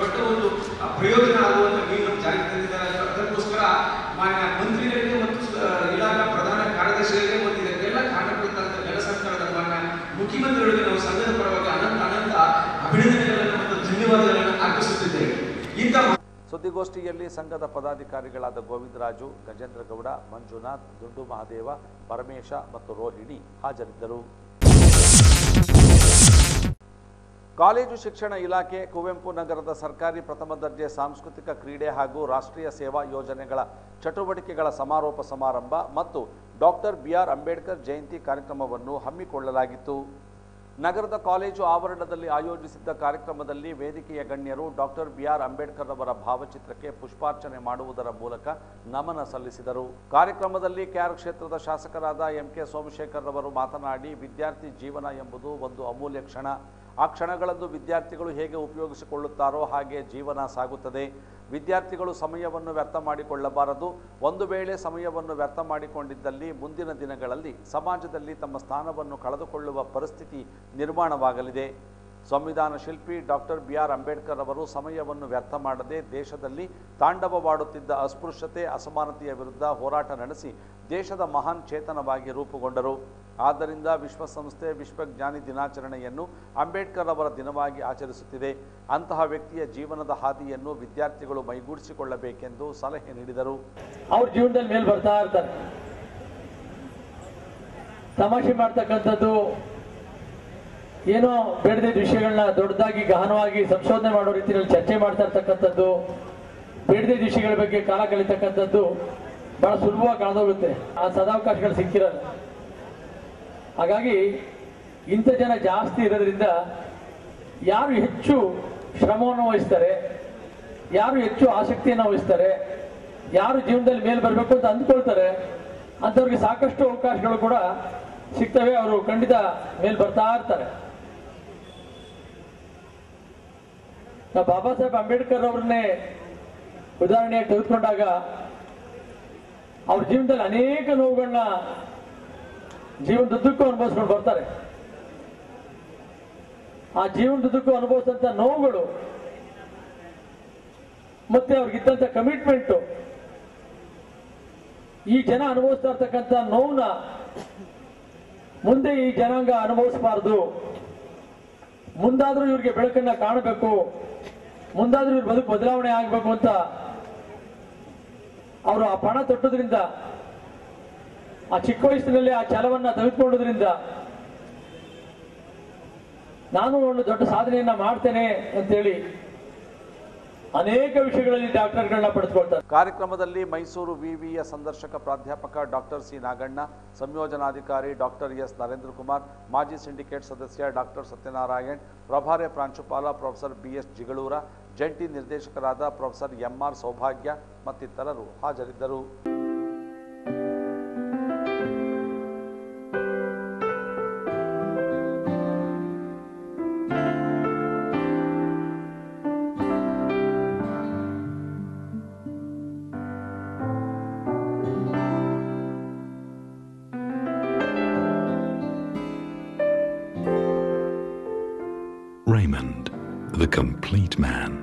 ದೊಡ್ಡ ಒಂದು ಪ್ರಯೋಜನ ಆಗುವಂತ ನಿಯಮ ಜಾರಿಗೆ ತಂದಿದ್ದಾರೆ. ಅದಕ್ಕೋಸ್ಕರ ಮಾನ್ಯ ಮಂತ್ರಿಗಳಿಗೆ ಮತ್ತು ಇಲಾಖಾ ಪ್ರಧಾನ ಕಾರ್ಯದರ್ಶಿಗಳಿಗೆ ಮತ್ತು ಇದಕ್ಕೆಲ್ಲ ಕಾರಣಕರ್ತಂತ ಜನ ಸರ್ಕಾರದ ಮಾನ್ಯ ಮುಖ್ಯಮಂತ್ರಿಗಳಿಗೆ ನಾವು ಸಂಘದ ಪರವಾಗಿ ಅನಂತ ಅನಂತ ಅಭಿನಂದನೆಗಳನ್ನು ಮತ್ತು ಧನ್ಯವಾದಗಳನ್ನು ಅರ್ಪಿಸುತ್ತಿದ್ದೇವೆ. ಇಂಥ ಸುದ್ದಿಗೋಷ್ಠಿಯಲ್ಲಿ ಸಂಘದ ಪದಾಧಿಕಾರಿಗಳಾದ ಗೋವಿಂದರಾಜು, ಗಜೇಂದ್ರ ಗೌಡ, ಮಂಜುನಾಥ್, ದುಂಡು ಮಹಾದೇವ, ಪರಮೇಶ ಮತ್ತು ರೋಹಿಣಿ ಹಾಜರಿದ್ದರು. ಕಾಲೇಜು ಶಿಕ್ಷಣ ಇಲಾಖೆ ಕುವೆಂಪು ನಗರದ ಸರ್ಕಾರಿ ಪ್ರಥಮ ದರ್ಜೆ ಸಾಂಸ್ಕೃತಿಕ ಕ್ರೀಡೆ ಹಾಗೂ ರಾಷ್ಟ್ರೀಯ ಸೇವಾ ಯೋಜನೆಗಳ ಚಟುವಟಿಕೆಗಳ ಸಮಾರೋಪ ಸಮಾರಂಭ ಮತ್ತು doctor B R Ambedkar Jayanti ಕಾರ್ಯಕ್ರಮವನ್ನು ಹಮ್ಮಿಕೊಳ್ಳಲಾಗಿತ್ತು. ನಗರದ ಕಾಲೇಜು ಆವರಣದಲ್ಲಿ ಆಯೋಜಿಸಿದ್ದ ಕಾರ್ಯಕ್ರಮದಲ್ಲಿ ವೇದಿಕೆಯ ಗಣ್ಯರು ಡಾಕ್ಟರ್ ಬಿ ಆರ್ ಅಂಬೇಡ್ಕರ್ ಅವರ ಭಾವಚಿತ್ರಕ್ಕೆ ಪುಷ್ಪಾರ್ಚನೆ ಮಾಡುವುದರ ಮೂಲಕ ನಮನ ಸಲ್ಲಿಸಿದರು. ಕಾರ್ಯಕ್ರಮದಲ್ಲಿ ಕೆಆರ್ ಕ್ಷೇತ್ರದ ಶಾಸಕರಾದ ಎಂ ಕೆ ಸೋಮಶೇಖರ್ ಅವರು ಮಾತನಾಡಿ, ವಿದ್ಯಾರ್ಥಿ ಜೀವನ ಎಂಬುದು ಒಂದು ಅಮೂಲ್ಯ ಕ್ಷಣ. ಆ ಕ್ಷಣಗಳನ್ನು ವಿದ್ಯಾರ್ಥಿಗಳು ಹೇಗೆ ಉಪಯೋಗಿಸಿಕೊಳ್ಳುತ್ತಾರೋ ಹಾಗೆ ಜೀವನ ಸಾಗುತ್ತದೆ. ವಿದ್ಯಾರ್ಥಿಗಳು ಸಮಯವನ್ನು ವ್ಯರ್ಥ ಮಾಡಿಕೊಳ್ಳಬಾರದು. ಒಂದು ವೇಳೆ ಸಮಯವನ್ನು ವ್ಯರ್ಥ ಮಾಡಿಕೊಂಡಿದ್ದಲ್ಲಿ ಮುಂದಿನ ದಿನಗಳಲ್ಲಿ ಸಮಾಜದಲ್ಲಿ ತಮ್ಮ ಸ್ಥಾನವನ್ನು ಕಳೆದುಕೊಳ್ಳುವ ಪರಿಸ್ಥಿತಿ ನಿರ್ಮಾಣವಾಗಲಿದೆ. ಸಂವಿಧಾನ ಶಿಲ್ಪಿ ಡಾಕ್ಟರ್ ಬಿ ಆರ್ ಅಂಬೇಡ್ಕರ್ ಅವರು ಸಮಯವನ್ನು ವ್ಯರ್ಥ ಮಾಡದೆ ದೇಶದಲ್ಲಿ ತಾಂಡವವಾಡುತ್ತಿದ್ದ ಅಸ್ಪೃಶ್ಯತೆ, ಅಸಮಾನತೆಯ ವಿರುದ್ಧ ಹೋರಾಟ ನಡೆಸಿ ದೇಶದ ಮಹಾನ್ ಚೇತನವಾಗಿ ರೂಪುಗೊಂಡರು. ಆದ್ದರಿಂದ ವಿಶ್ವಸಂಸ್ಥೆ ವಿಶ್ವಜ್ಞಾನಿ ದಿನಾಚರಣೆಯನ್ನು ಅಂಬೇಡ್ಕರ್ ಅವರ ದಿನವಾಗಿ ಆಚರಿಸುತ್ತಿದೆ. ಅಂತಹ ವ್ಯಕ್ತಿಯ ಜೀವನದ ಹಾದಿಯನ್ನು ವಿದ್ಯಾರ್ಥಿಗಳು ಮೈಗೂಡಿಸಿಕೊಳ್ಳಬೇಕೆಂದು ಸಲಹೆ ನೀಡಿದರು. ಅವ್ರ ಜೀವನದಲ್ಲಿ ಮೇಲೆ ಬರ್ತಾ ಇರ್ತಾರೆ, ತಮಾಷೆ ಮಾಡ್ತಕ್ಕಂಥದ್ದು, ಏನೋ ಬೇಡದ ವಿಷಯಗಳನ್ನ ದೊಡ್ಡದಾಗಿ ಗಹನವಾಗಿ ಸಂಶೋಧನೆ ಮಾಡೋ ರೀತಿಯಲ್ಲಿ ಚರ್ಚೆ ಮಾಡ್ತಾ ಇರ್ತಕ್ಕಂಥದ್ದು, ಬೇಡದ ವಿಷಯಗಳ ಬಗ್ಗೆ ಕಾಲ ಕಳೀತಕ್ಕಂಥದ್ದು ಬಹಳ ಸುಲಭವಾಗಿ ಕಳೆದೋಗುತ್ತೆ. ಆ ಸದಾವಕಾಶಗಳು ಸಿಕ್ಕಿರಲ್ಲ. ಹಾಗಾಗಿ ಇಂಥ ಜನ ಜಾಸ್ತಿ ಇರೋದ್ರಿಂದ ಯಾರು ಹೆಚ್ಚು ಶ್ರಮವನ್ನು ವಹಿಸ್ತಾರೆ, ಯಾರು ಹೆಚ್ಚು ಆಸಕ್ತಿಯನ್ನು ವಹಿಸ್ತಾರೆ, ಯಾರು ಜೀವನದಲ್ಲಿ ಮೇಲೆ ಬರಬೇಕು ಅಂತ ಅಂದ್ಕೊಳ್ತಾರೆ, ಅಂಥವ್ರಿಗೆ ಸಾಕಷ್ಟು ಅವಕಾಶಗಳು ಕೂಡ ಸಿಗ್ತವೆ. ಅವರು ಖಂಡಿತ ಮೇಲೆ ಬರ್ತಾ ಇರ್ತಾರೆ. ನಾವು ಬಾಬಾ ಸಾಹೇಬ್ ಅಂಬೇಡ್ಕರ್ ಅವ್ರನ್ನೇ ಉದಾಹರಣೆಯಾಗಿ ತೆಗೆದುಕೊಂಡಾಗ ಅವ್ರ ಜೀವನದಲ್ಲಿ ಅನೇಕ ನೋವುಗಳನ್ನ ಜೀವನದುದ್ದಕ್ಕೂ ಅನುಭವಿಸ್ಕೊಂಡು ಬರ್ತಾರೆ. ಆ ಜೀವನದುದ್ದಕ್ಕೂ ಅನುಭವಿಸಿದಂಥ ನೋವುಗಳು ಮತ್ತೆ ಅವ್ರಿಗಿದ್ದಂಥ ಕಮಿಟ್ಮೆಂಟು, ಈ ಜನ ಅನುಭವಿಸ್ತಾ ಇರ್ತಕ್ಕಂಥ ನೋವನ್ನ ಮುಂದೆ ಈ ಜನಾಂಗ ಅನುಭವಿಸಬಾರದು, ಮುಂದಾದ್ರೂ ಇವ್ರಿಗೆ ಬೆಳಕನ್ನ ಕಾಣಬೇಕು, ಮುಂದಾದ್ರೂ ಇವ್ರ ಬದುಕು ಬದಲಾವಣೆ ಆಗಬೇಕು ಅಂತ ಅವರು ಆ ಪಣ ತೊಟ್ಟೋದ್ರಿಂದ, ಆ ಚಿಕ್ಕ ವಯಸ್ಸಿನಲ್ಲಿ ಆ ಛಲವನ್ನ ತೆಗೆದುಕೊಳ್ಳೋದ್ರಿಂದ ನಾನು ಒಂದು ದೊಡ್ಡ ಸಾಧನೆಯನ್ನ ಮಾಡ್ತೇನೆ ಅಂತೇಳಿ ಅನೇಕ ವಿಷಯಗಳಲ್ಲಿ ಡಾಕ್ಟರ್ಗಳನ್ನ ಪಡೆದುಕೊಳ್ತಾರೆ. ಕಾರ್ಯಕ್ರಮದಲ್ಲಿ ಮೈಸೂರು ವಿವಿಯ ಸಂದರ್ಶಕ ಪ್ರಾಧ್ಯಾಪಕ ಡಾಕ್ಟರ್ ಸಿ ನಾಗಣ್ಣ, ಸಂಯೋಜನಾಧಿಕಾರಿ ಡಾಕ್ಟರ್ ಎಸ್ ನರೇಂದ್ರ ಕುಮಾರ್, ಮಾಜಿ ಸಿಂಡಿಕೇಟ್ ಸದಸ್ಯ ಡಾಕ್ಟರ್ ಸತ್ಯನಾರಾಯಣ್, ಪ್ರಭಾರಿ ಪ್ರಾಂಶುಪಾಲ ಪ್ರೊಫೆಸರ್ ಬಿ ಎಸ್ ಜಿಗಳೂರ, ಜಂಟಿ ನಿರ್ದೇಶಕರಾದ ಪ್ರೊಫೆಸರ್ ಎಂ ಆರ್ ಸೌಭಾಗ್ಯ ಮತ್ತಿತರರು ಹಾಜರಿದ್ದರು. Raymond, the complete man.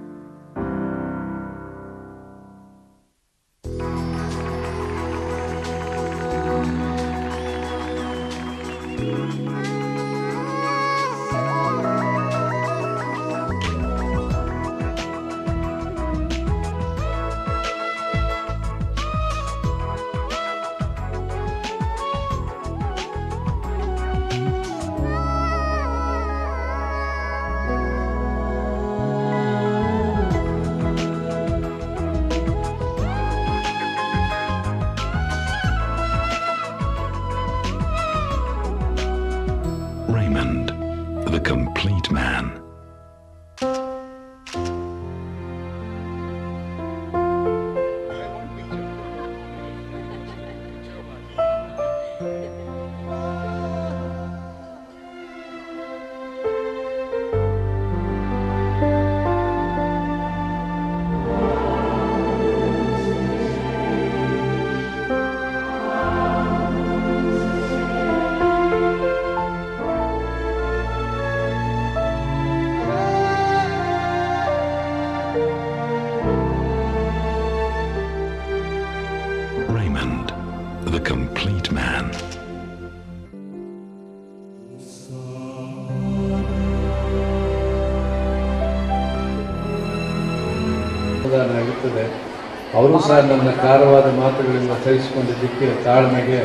Raymond, the complete man. Raymond, the complete man. ಆಗುತ್ತದೆ. ಅವರು ಸಹ ನನ್ನ ಕಾರವಾದ ಮಾತುಗಳಿಂದ ಸಹಿಸಿಕೊಂಡಿದ್ದಕ್ಕೆ ತಾಳ್ಮೆಗೆ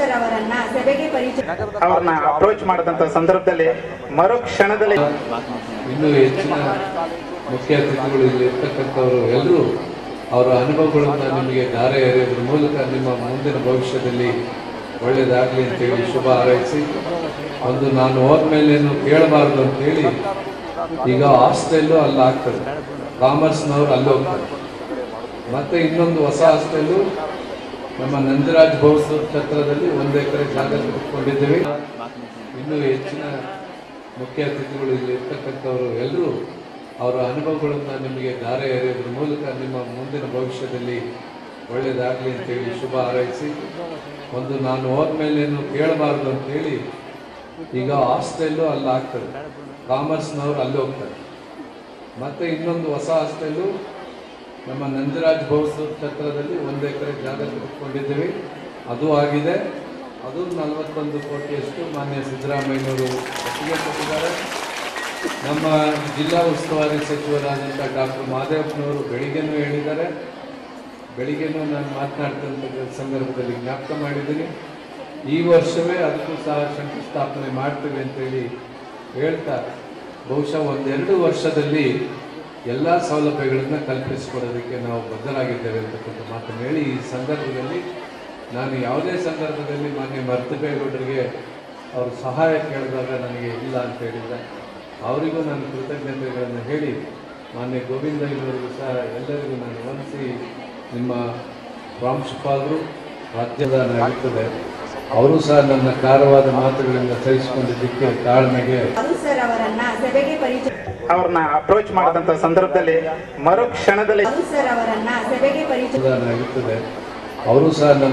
ಅವರನ್ನ ಅಪ್ರೋಚ್ ಮಾಡಿದಂತ ಸಂದರ್ಭದಲ್ಲಿ ಮರುಕ್ಷಣದಲ್ಲಿ ಇನ್ನೂ ಹೆಚ್ಚಿನ ಮುಖ್ಯ ಅತಿಥಿಗಳು ಇಲ್ಲಿ ಇರ್ತಕ್ಕಂಥವರು ಎಲ್ಲರೂ ಅವರ ಅನುಭವಗಳನ್ನು ನಿಮಗೆ ಧಾರೆ ಎರೆಯೋದ್ರ ಮೂಲಕ ನಿಮ್ಮ ಮುಂದಿನ ಭವಿಷ್ಯದಲ್ಲಿ ಒಳ್ಳೆಯದಾಗಲಿ ಅಂತೇಳಿ ಶುಭ ಹಾರೈಸಿ, ಒಂದು ನಾನು ಹೋದ್ಮೇಲೇನು ಕೇಳಬಾರ್ದು ಅಂತೇಳಿ ಈಗ ಹಾಸ್ಟೆಲ್ಲು ಅಲ್ಲಿ ಆಗ್ತದೆ, ಕಾಮರ್ಸ್ನವ್ರು ಅಲ್ಲಿ ಹೋಗ್ತಾರೆ. ಮತ್ತೆ ಇನ್ನೊಂದು ಹೊಸ ಹಾಸ್ಟೆಲ್ಲು ನಮ್ಮ ನಂಜರಾಜ್ ಬಹುಸು ಕ್ಷೇತ್ರದಲ್ಲಿ ಒಂದು ಎಕರೆ ಜಾಗ ತೆಗೆದುಕೊಂಡಿದ್ದೇವೆ. ಇನ್ನೂ ಹೆಚ್ಚಿನ ಮುಖ್ಯ ಅತಿಥಿಗಳು ಇಲ್ಲಿ ಇರ್ತಕ್ಕಂಥವರು ಎಲ್ಲರೂ ಅವರ ಅನುಭವಗಳನ್ನು ನಿಮಗೆ ಧಾರೆ ಎರೆಯೋದ್ರ ಮೂಲಕ ನಿಮ್ಮ ಮುಂದಿನ ಭವಿಷ್ಯದಲ್ಲಿ ಒಳ್ಳೆಯದಾಗಲಿ ಅಂತೇಳಿ ಶುಭ ಹಾರೈಸಿ, ಒಂದು ನಾನು ಹೋದ್ಮೇಲೇನು ಕೇಳಬಾರ್ದು ಅಂತೇಳಿ ಈಗ ಹಾಸ್ಟೆಲ್ಲು ಅಲ್ಲಿ ಆಗ್ತದೆ, ಕಾಮರ್ಸ್ನವ್ರು ಅಲ್ಲಿ ಹೋಗ್ತಾರೆ. ಮತ್ತೆ ಇನ್ನೊಂದು ಹೊಸ ಹಾಸ್ಟೆಲ್ಲು ನಮ್ಮ ನಂಜರಾಜ್ ಬಹುಸು ಕ್ಷೇತ್ರದಲ್ಲಿ ಒಂದು ಎಕರೆ ಜಾಗ ತೆಗೆದುಕೊಂಡಿದ್ದೇವೆ, ಅದು ಆಗಿದೆ. ಅದು ನಲವತ್ತೊಂದು ಕೋಟಿಯಷ್ಟು ಮಾನ್ಯ ಸಿದ್ದರಾಮಯ್ಯನವರು ಒಪ್ಪಿಗೆ ಕೊಟ್ಟಿದ್ದಾರೆ. ನಮ್ಮ ಜಿಲ್ಲಾ ಉಸ್ತುವಾರಿ ಸಚಿವರಾದಂಥ ಡಾಕ್ಟರ್ ಮಹದೇವಪ್ಪನವರು ಬೆಳಿಗ್ಗೆನೂ ಹೇಳಿದ್ದಾರೆ, ಬೆಳಿಗ್ಗೆನೂ ನಾನು ಮಾತನಾಡ್ತಂಥ ಸಂದರ್ಭದಲ್ಲಿ ಜ್ಞಾಪಕ ಮಾಡಿದ್ದೀನಿ. ಈ ವರ್ಷವೇ ಅದಕ್ಕೂ ಸಹ ಶಂಕುಸ್ಥಾಪನೆ ಮಾಡ್ತೇವೆ ಅಂತೇಳಿ ಹೇಳ್ತಾ, ಬಹುಶಃ ಒಂದೆರಡು ವರ್ಷದಲ್ಲಿ ಎಲ್ಲ ಸೌಲಭ್ಯಗಳನ್ನು ಕಲ್ಪಿಸಿಕೊಡೋದಕ್ಕೆ ನಾವು ಬದ್ಧರಾಗಿದ್ದೇವೆ ಅಂತಕ್ಕಂಥ ಮಾತನ್ನು ಹೇಳಿ, ಈ ಸಂದರ್ಭದಲ್ಲಿ ನಾನು ಯಾವುದೇ ಸಂದರ್ಭದಲ್ಲಿ ಮಾನ್ಯ ಮರ್ತಬೇಗೌಡರಿಗೆ ಅವರು ಸಹಾಯ ಕೇಳಿದಾಗ ನನಗೆ ಇಲ್ಲ ಅಂತ ಹೇಳಿದ್ದೆ, ಅವರಿಗೂ ನಾನು ಕೃತಜ್ಞತೆಗಳನ್ನು ಹೇಳಿ ಮಾನ್ಯ ಗೋವಿಂದ ಇವರಿಗೂ ಸಹ ಎಲ್ಲರಿಗೂ ನಾನು ವಂದಿಸಿ, ನಿಮ್ಮ ಪ್ರಾಂಶುಪಾಲರು ರಾಜ್ಯದ ಆಗುತ್ತದೆ, ಅವರು ಸಹ ನನ್ನ ಕಾರವಾದ ಮಾತುಗಳಿಂದ ಸಹಿಸಿಕೊಂಡಿದ್ದಕ್ಕೆ ತಾಳ್ಮೆಗೆ ಅವ್ರನ್ನ ಅಪ್ರೋಚ್ ಮಾಡಿದಂತ ಸಂದರ್ಭದಲ್ಲಿ ಮರುಕ್ಷಣದಲ್ಲಿ ಆಗುತ್ತದೆ. ಅವರು ಸಹ ನನ್ನ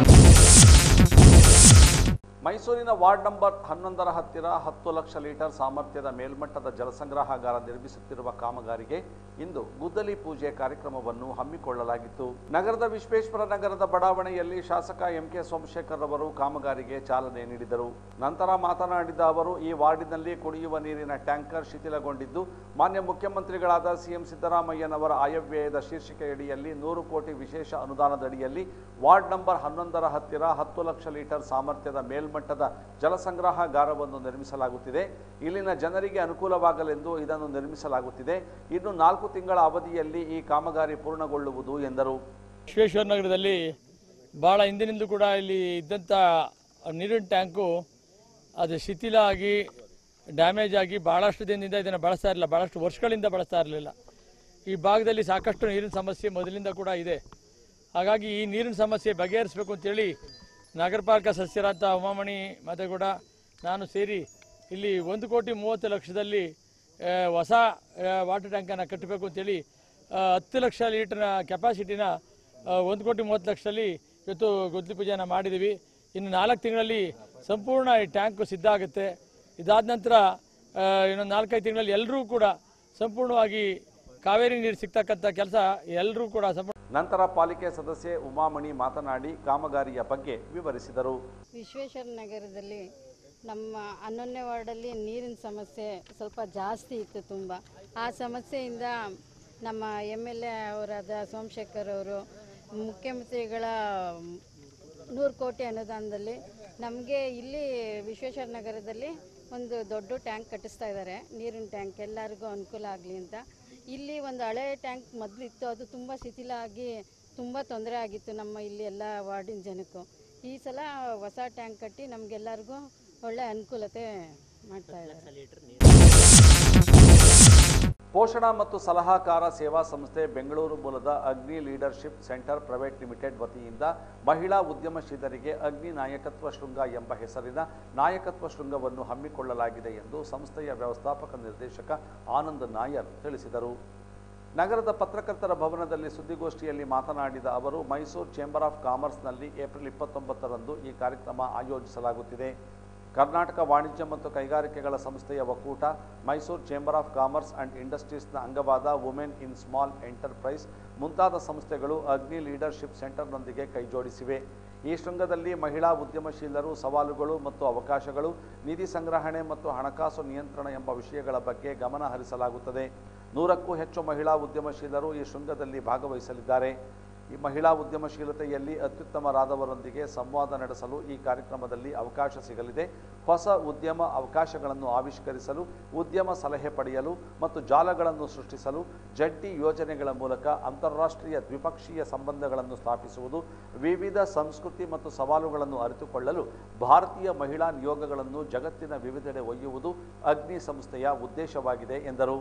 ಮೈಸೂರಿನ ವಾರ್ಡ್ ನಂಬರ್ ಹನ್ನೊಂದರ ಹತ್ತಿರ ಹತ್ತು ಲಕ್ಷ ಲೀಟರ್ ಸಾಮರ್ಥ್ಯದ ಮೇಲ್ಮಟ್ಟದ ಜಲಸಂಗ್ರಹಾಗಾರ ನಿರ್ಮಿಸುತ್ತಿರುವ ಕಾಮಗಾರಿಗೆ ಇಂದು ಗುದ್ದಲಿ ಪೂಜೆ ಕಾರ್ಯಕ್ರಮವನ್ನು ಹಮ್ಮಿಕೊಳ್ಳಲಾಗಿತ್ತು. ನಗರದ ವಿಶ್ವೇಶ್ವರ ನಗರದ ಬಡಾವಣೆಯಲ್ಲಿ ಶಾಸಕ ಎಂ ಕೆ ಸೋಮಶೇಖರ್ ಅವರು ಕಾಮಗಾರಿಗೆ ಚಾಲನೆ ನೀಡಿದರು. ನಂತರ ಮಾತನಾಡಿದ ಅವರು, ಈ ವಾರ್ಡಿನಲ್ಲಿ ಕುಡಿಯುವ ನೀರಿನ ಟ್ಯಾಂಕರ್ ಶಿಥಿಲಗೊಂಡಿದ್ದು, ಮಾನ್ಯ ಮುಖ್ಯಮಂತ್ರಿಗಳಾದ ಸಿಎಂ ಸಿದ್ದರಾಮಯ್ಯನವರ ಆಯವ್ಯಯದ ಶೀರ್ಷಿಕೆಯಡಿಯಲ್ಲಿ ನೂರು ಕೋಟಿ ವಿಶೇಷ ಅನುದಾನದಡಿಯಲ್ಲಿ ವಾರ್ಡ್ ನಂಬರ್ ಹನ್ನೊಂದರ ಹತ್ತಿರ ಹತ್ತು ಲಕ್ಷ ಲೀಟರ್ ಸಾಮರ್ಥ್ಯದ ಮೇಲ್ಮಟ್ಟದ ಜಲಸಂಗ್ರಹಾಗಾರವನ್ನು ನಿರ್ಮಿಸಲಾಗುತ್ತಿದೆ. ಇಲ್ಲಿನ ಜನರಿಗೆ ಅನುಕೂಲವಾಗಲೆಂದು ಇದನ್ನು ನಿರ್ಮಿಸಲಾಗುತ್ತಿದೆ. ಇನ್ನು ನಾಲ್ಕು ತಿಂಗಳ ಅವಧಿಯಲ್ಲಿ ಈ ಕಾಮಗಾರಿ ಪೂರ್ಣಗೊಳ್ಳುವುದು ಎಂದರು. ವಿಶ್ವೇಶ್ವರ ನಗರದಲ್ಲಿ ಭಾಳ ಹಿಂದಿನಿಂದ ಕೂಡ ಇಲ್ಲಿ ಇದ್ದಂಥ ನೀರಿನ ಟ್ಯಾಂಕು ಅದು ಶಿಥಿಲ ಆಗಿ ಡ್ಯಾಮೇಜ್ ಆಗಿ ಭಾಳಷ್ಟು ದಿನದಿಂದ ಇದನ್ನು ಬಳಸ್ತಾ ಇರಲಿಲ್ಲ, ಭಾಳಷ್ಟು ವರ್ಷಗಳಿಂದ ಬಳಸ್ತಾ ಇರಲಿಲ್ಲ. ಈ ಭಾಗದಲ್ಲಿ ಸಾಕಷ್ಟು ನೀರಿನ ಸಮಸ್ಯೆ ಮೊದಲಿಂದ ಕೂಡ ಇದೆ. ಹಾಗಾಗಿ ಈ ನೀರಿನ ಸಮಸ್ಯೆ ಬಗೆಹರಿಸಬೇಕು ಅಂತೇಳಿ ನಗರ ಪಾಲಿಕೆ ಸದಸ್ಯರಾದ ಉಮಾಮಣಿ ಮತ್ತು ಕೂಡ ನಾನು ಸೇರಿ ಇಲ್ಲಿ ಒಂದು ಕೋಟಿ ಮೂವತ್ತು ಲಕ್ಷದಲ್ಲಿ ಹೊಸ ವಾಟರ್ ಟ್ಯಾಂಕನ್ನು ಕಟ್ಟಬೇಕು ಅಂತೇಳಿ ಹತ್ತು ಲಕ್ಷ ಲೀಟರ್ನ ಕೆಪಾಸಿಟಿನ ಒಂದು ಕೋಟಿ ಮೂವತ್ತು ಲಕ್ಷದಲ್ಲಿ ಇವತ್ತು ಗುದ್ದಲಿ ಪೂಜೆಯನ್ನು ಮಾಡಿದ್ದೀವಿ. ಇನ್ನು ನಾಲ್ಕು ತಿಂಗಳಲ್ಲಿ ಸಂಪೂರ್ಣ ಈ ಟ್ಯಾಂಕ್ ಸಿದ್ಧ ಆಗುತ್ತೆ. ಇದಾದ ನಂತರ ಇನ್ನೊಂದು ನಾಲ್ಕೈದು ತಿಂಗಳಲ್ಲಿ ಎಲ್ಲರೂ ಕೂಡ ಸಂಪೂರ್ಣವಾಗಿ ಕಾವೇರಿ ನೀರು ಸಿಗ್ತಕ್ಕಂಥ ಕೆಲಸ ಎಲ್ಲರೂ ಕೂಡ ಸಂಪೂರ್ಣ. ನಂತರ ಪಾಲಿಕೆ ಸದಸ್ಯೆ ಉಮಾಮಣಿ ಮಾತನಾಡಿ ಕಾಮಗಾರಿಯ ಬಗ್ಗೆ ವಿವರಿಸಿದರು. ವಿಶ್ವೇಶ್ವರ ನಗರದಲ್ಲಿ ನಮ್ಮ ಹನ್ನೊಂದನೇ ವಾರ್ಡಲ್ಲಿ ನೀರಿನ ಸಮಸ್ಯೆ ಸ್ವಲ್ಪ ಜಾಸ್ತಿ ಇತ್ತು ತುಂಬ. ಆ ಸಮಸ್ಯೆಯಿಂದ ನಮ್ಮ ಎಮ್ ಎಲ್ ಎ ಅವರಾದ ಸೋಮಶೇಖರ್ ಅವರು ಮುಖ್ಯಮಂತ್ರಿಗಳ ನೂರು ಕೋಟಿ ಅನುದಾನದಲ್ಲಿ ನಮಗೆ ಇಲ್ಲಿ ವಿಶ್ವೇಶ್ವರ ನಗರದಲ್ಲಿ ಒಂದು ದೊಡ್ಡ ಟ್ಯಾಂಕ್ ಕಟ್ಟಿಸ್ತಾ ಇದ್ದಾರೆ, ನೀರಿನ ಟ್ಯಾಂಕ್, ಎಲ್ಲರಿಗೂ ಅನುಕೂಲ ಆಗಲಿ ಅಂತ. ಇಲ್ಲಿ ಒಂದು ಹಳೆ ಟ್ಯಾಂಕ್ ಮೊದಲಿತ್ತು, ಅದು ತುಂಬ ಶಿಥಿಲ ಆಗಿ ತುಂಬ ತೊಂದರೆ ಆಗಿತ್ತು ನಮ್ಮ ಇಲ್ಲಿ ಎಲ್ಲ ವಾರ್ಡಿನ ಜನಕ್ಕೂ. ಈ ಸಲ ಹೊಸ ಟ್ಯಾಂಕ್ ಕಟ್ಟಿ ನಮಗೆಲ್ಲರಿಗೂ ಒಳ್ಳೆ ಅನುಕೂಲತೆ ಮಾಡ್ತಾ ಇದ್ದಾರೆ. ಪೋಷಣಾ ಮತ್ತು ಸಲಹಾಕಾರ ಸೇವಾ ಸಂಸ್ಥೆ ಬೆಂಗಳೂರು ಮೂಲದ ಅಗ್ನಿ ಲೀಡರ್ಶಿಪ್ ಸೆಂಟರ್ ಪ್ರೈವೇಟ್ ಲಿಮಿಟೆಡ್ ವತಿಯಿಂದ ಮಹಿಳಾ ಉದ್ಯಮಶೀಲರಿಗೆ ಅಗ್ನಿ ನಾಯಕತ್ವ ಶೃಂಗ ಎಂಬ ಹೆಸರಿನ ನಾಯಕತ್ವ ಶೃಂಗವನ್ನು ಹಮ್ಮಿಕೊಳ್ಳಲಾಗಿದೆ ಎಂದು ಸಂಸ್ಥೆಯ ವ್ಯವಸ್ಥಾಪಕ ನಿರ್ದೇಶಕ ಆನಂದ್ ನಾಯರ್ ತಿಳಿಸಿದರು. ನಗರದ ಪತ್ರಕರ್ತರ ಭವನದಲ್ಲಿ ಸುದ್ದಿಗೋಷ್ಠಿಯಲ್ಲಿ ಮಾತನಾಡಿದ ಅವರು, ಮೈಸೂರು ಚೇಂಬರ್ ಆಫ್ ಕಾಮರ್ಸ್ನಲ್ಲಿ ಏಪ್ರಿಲ್ ಇಪ್ಪತ್ತೊಂಬತ್ತರಂದು ಈ ಕಾರ್ಯಕ್ರಮ ಆಯೋಜಿಸಲಾಗುತ್ತಿದೆ. ಕರ್ನಾಟಕ ವಾಣಿಜ್ಯ ಮತ್ತು ಕೈಗಾರಿಕೆಗಳ ಸಂಸ್ಥೆಯ ಒಕ್ಕೂಟ, Mysuru chamber of commerce and ಇಂಡಸ್ಟ್ರೀಸ್ನ ಅಂಗವಾದ ವುಮೆನ್ ಇನ್ ಸ್ಮಾಲ್ ಎಂಟರ್ಪ್ರೈಸ್ ಮುಂತಾದ ಸಂಸ್ಥೆಗಳು ಅಗ್ನಿ ಲೀಡರ್ಶಿಪ್ ಸೆಂಟರ್ನೊಂದಿಗೆ ಕೈಜೋಡಿಸಿವೆ. ಈ ಶೃಂಗದಲ್ಲಿ ಮಹಿಳಾ ಉದ್ಯಮಶೀಲರು, ಸವಾಲುಗಳು ಮತ್ತು ಅವಕಾಶಗಳು, ನಿಧಿ ಸಂಗ್ರಹಣೆ ಮತ್ತು ಹಣಕಾಸು ನಿಯಂತ್ರಣ ಎಂಬ ವಿಷಯಗಳ ಬಗ್ಗೆ ಗಮನ ಹರಿಸಲಾಗುತ್ತದೆ. ನೂರಕ್ಕೂ ಹೆಚ್ಚು ಮಹಿಳಾ ಉದ್ಯಮಶೀಲರು ಈ ಶೃಂಗದಲ್ಲಿ ಭಾಗವಹಿಸಲಿದ್ದಾರೆ. ಈ ಮಹಿಳಾ ಉದ್ಯಮಶೀಲತೆಯಲ್ಲಿ ಅತ್ಯುತ್ತಮರಾದವರೊಂದಿಗೆ ಸಂವಾದ ನಡೆಸಲು ಈ ಕಾರ್ಯಕ್ರಮದಲ್ಲಿ ಅವಕಾಶ ಸಿಗಲಿದೆ. ಹೊಸ ಉದ್ಯಮ ಅವಕಾಶಗಳನ್ನು ಆವಿಷ್ಕರಿಸಲು, ಉದ್ಯಮ ಸಲಹೆ ಪಡೆಯಲು ಮತ್ತು ಜಾಲಗಳನ್ನು ಸೃಷ್ಟಿಸಲು ಜಂಟಿ ಯೋಜನೆಗಳ ಮೂಲಕ ಅಂತಾರಾಷ್ಟ್ರೀಯ ದ್ವಿಪಕ್ಷೀಯ ಸಂಬಂಧಗಳನ್ನು ಸ್ಥಾಪಿಸುವುದು, ವಿವಿಧ ಸಂಸ್ಕೃತಿ ಮತ್ತು ಸವಾಲುಗಳನ್ನು ಅರಿತುಕೊಳ್ಳಲು ಭಾರತೀಯ ಮಹಿಳಾ ನಿಯೋಗಗಳನ್ನು ಜಗತ್ತಿನ ವಿವಿಧೆಡೆ ಒಯ್ಯುವುದು ಅಗ್ನಿ ಸಂಸ್ಥೆಯ ಉದ್ದೇಶವಾಗಿದೆ ಎಂದರು.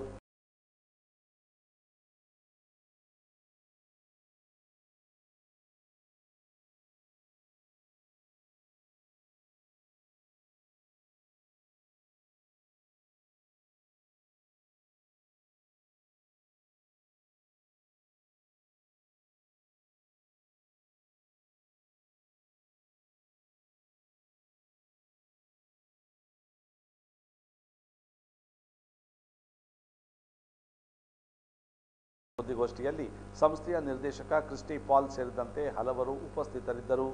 ಸುದ್ದಿಗೋಷ್ಠಿಯಲ್ಲಿ ಸಂಸ್ಥೆಯ ನಿರ್ದೇಶಕ ಕ್ರಿಸ್ಟಿ ಪಾಲ್ ಸೇರಿದಂತೆ ಹಲವರು ಉಪಸ್ಥಿತರಿದ್ದರು.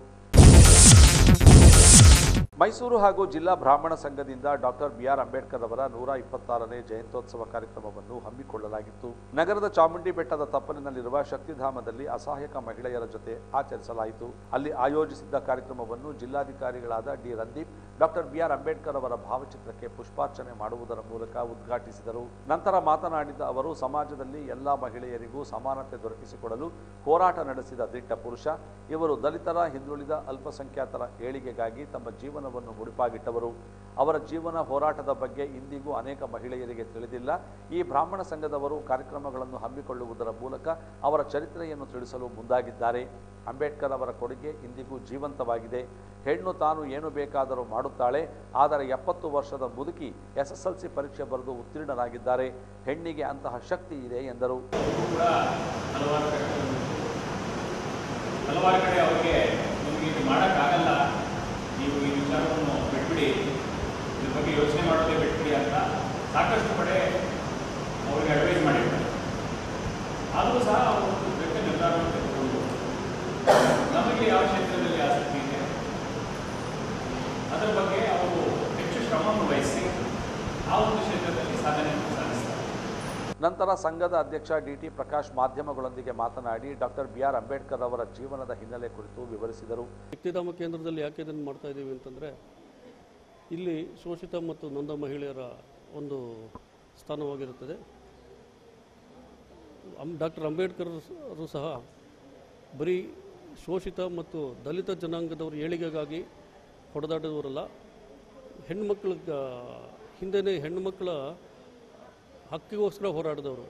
ಮೈಸೂರು ಹಾಗೂ ಜಿಲ್ಲಾ ಬ್ರಾಹ್ಮಣ ಸಂಘದಿಂದ ಡಾಕ್ಟರ್ ಬಿ ಆರ್ ಅಂಬೇಡ್ಕರ್ ಅವರ ನೂರ ಇಪ್ಪತ್ತಾರನೇ ಜಯಂತ್ಯೋತ್ಸವ ಕಾರ್ಯಕ್ರಮವನ್ನು ಹಮ್ಮಿಕೊಳ್ಳಲಾಗಿತ್ತು. ನಗರದ ಚಾಮುಂಡಿ ಬೆಟ್ಟದ ತಪ್ಪಲಿನಲ್ಲಿರುವ ಶಕ್ತಿಧಾಮದಲ್ಲಿ ಅಸಹಾಯಕ ಮಹಿಳೆಯರ ಜೊತೆ ಆಚರಿಸಲಾಯಿತು. ಅಲ್ಲಿ ಆಯೋಜಿಸಿದ್ದ ಕಾರ್ಯಕ್ರಮವನ್ನು ಜಿಲ್ಲಾಧಿಕಾರಿಗಳಾದ D Randeep doctor B R Ambedkar ಅವರ ಭಾವಚಿತ್ರಕ್ಕೆ ಪುಷ್ಪಾರ್ಚನೆ ಮಾಡುವುದರ ಮೂಲಕ ಉದ್ಘಾಟಿಸಿದರು. ನಂತರ ಮಾತನಾಡಿದ ಅವರು, ಸಮಾಜದಲ್ಲಿ ಎಲ್ಲಾ ಮಹಿಳೆಯರಿಗೂ ಸಮಾನತೆ ದೊರಕಿಸಿಕೊಡಲು ಹೋರಾಟ ನಡೆಸಿದ ದಿಟ್ಟ ಪುರುಷ ಇವರು. ದಲಿತರ, ಹಿಂದುಳಿದ, ಅಲ್ಪಸಂಖ್ಯಾತರ ಏಳಿಗೆಗಾಗಿ ತಮ್ಮ ಜೀವನವನ್ನು ಮುಡಿಪಾಗಿಟ್ಟವರು. ಅವರ ಜೀವನ ಹೋರಾಟದ ಬಗ್ಗೆ ಇಂದಿಗೂ ಅನೇಕ ಮಹಿಳೆಯರಿಗೆ ತಿಳಿದಿಲ್ಲ. ಈ ಬ್ರಾಹ್ಮಣ ಸಂಘದವರು ಕಾರ್ಯಕ್ರಮಗಳನ್ನು ಹಮ್ಮಿಕೊಳ್ಳುವುದರ ಮೂಲಕ ಅವರ ಚರಿತ್ರೆಯನ್ನು ತಿಳಿಸಲು ಮುಂದಾಗಿದ್ದಾರೆ. ಅಂಬೇಡ್ಕರ್ ಅವರ ಕೊಡುಗೆ ಇಂದಿಗೂ ಜೀವಂತವಾಗಿದೆ. ಹೆಣ್ಣು ತಾನು ಏನು ಬೇಕಾದರೂ ಮಾಡುತ್ತಾಳೆ, ಆದರೆ ಎಪ್ಪತ್ತು ವರ್ಷದ ಮುದುಕಿ ಎಸ್ ಎಸ್ ಎಲ್ ಸಿ ಪರೀಕ್ಷೆ ಬರೆದು ಉತ್ತೀರ್ಣರಾಗಿದ್ದಾರೆ. ಹೆಣ್ಣಿಗೆ ಅಂತಹ ಶಕ್ತಿ ಇದೆ ಎಂದರು. ಹಲವಾರು ಕಡೆ ಅವರಿಗೆ ನಿಮಗೆ ಇದು ಮಾಡೋಕ್ಕಾಗಲ್ಲ, ನೀವು ಈ ವಿಚಾರವನ್ನು ಬಿಟ್ಬಿಡಿ, ಇದ್ರ ಬಗ್ಗೆ ಯೋಚನೆ ಮಾಡೋದೇ ಬಿಟ್ಬಿಡಿ ಅಂತ ಸಾಕಷ್ಟು ಕಡೆ ಅವರಿಗೆ ಅಡ್ವೈಸ್ ಮಾಡಿರ್ತಾರೆ. ಆದರೂ ಸಹ ಅವರು ಬೆಟ್ಟ ನಿರ್ಧಾರವನ್ನು ತೆಗೆದುಕೊಂಡು ನಮಗೆ ಯಾವ ಕ್ಷೇತ್ರದಲ್ಲಿ ಆಸಕ್ತಿ ಇದೆ ಅದರ ಬಗ್ಗೆ ಅವರು ಹೆಚ್ಚು ಶ್ರಮವನ್ನು ವಹಿಸಿ ಆ ಒಂದು ಕ್ಷೇತ್ರದಲ್ಲಿ ಸಾಧನೆಯನ್ನು ಸಾಧಿಸ್ತಾರೆ. ನಂತರ ಸಂಘದ ಅಧ್ಯಕ್ಷ ಡಿ ಟಿ ಪ್ರಕಾಶ್ ಮಾಧ್ಯಮಗಳೊಂದಿಗೆ ಮಾತನಾಡಿ ಡಾಕ್ಟರ್ ಬಿ ಆರ್ ಅಂಬೇಡ್ಕರ್ ಅವರ ಜೀವನದ ಹಿನ್ನೆಲೆ ಕುರಿತು ವಿವರಿಸಿದರು. ಶಕ್ತಿಧಾಮ ಕೇಂದ್ರದಲ್ಲಿ ಯಾಕೆ ಇದನ್ನು ಮಾಡ್ತಾ ಇದ್ದೀವಿ ಅಂತಂದರೆ, ಇಲ್ಲಿ ಶೋಷಿತ ಮತ್ತು ನೊಂದ ಮಹಿಳೆಯರ ಒಂದು ಸ್ಥಾನವಾಗಿರುತ್ತದೆ. ಡಾಕ್ಟರ್ ಅಂಬೇಡ್ಕರ್ ಅವರು ಸಹ ಬರೀ ಶೋಷಿತ ಮತ್ತು ದಲಿತ ಜನಾಂಗದವರ ಏಳಿಗೆಗಾಗಿ ಹೊಡೆದಾಡಿದವರಲ್ಲ, ಹೆಣ್ಣುಮಕ್ಕಳ ಹಿಂದೆಯೇ ಹೆಣ್ಣುಮಕ್ಕಳ ಹಕ್ಕಿಗೋಸ್ಕರ ಹೋರಾಡಿದವರು.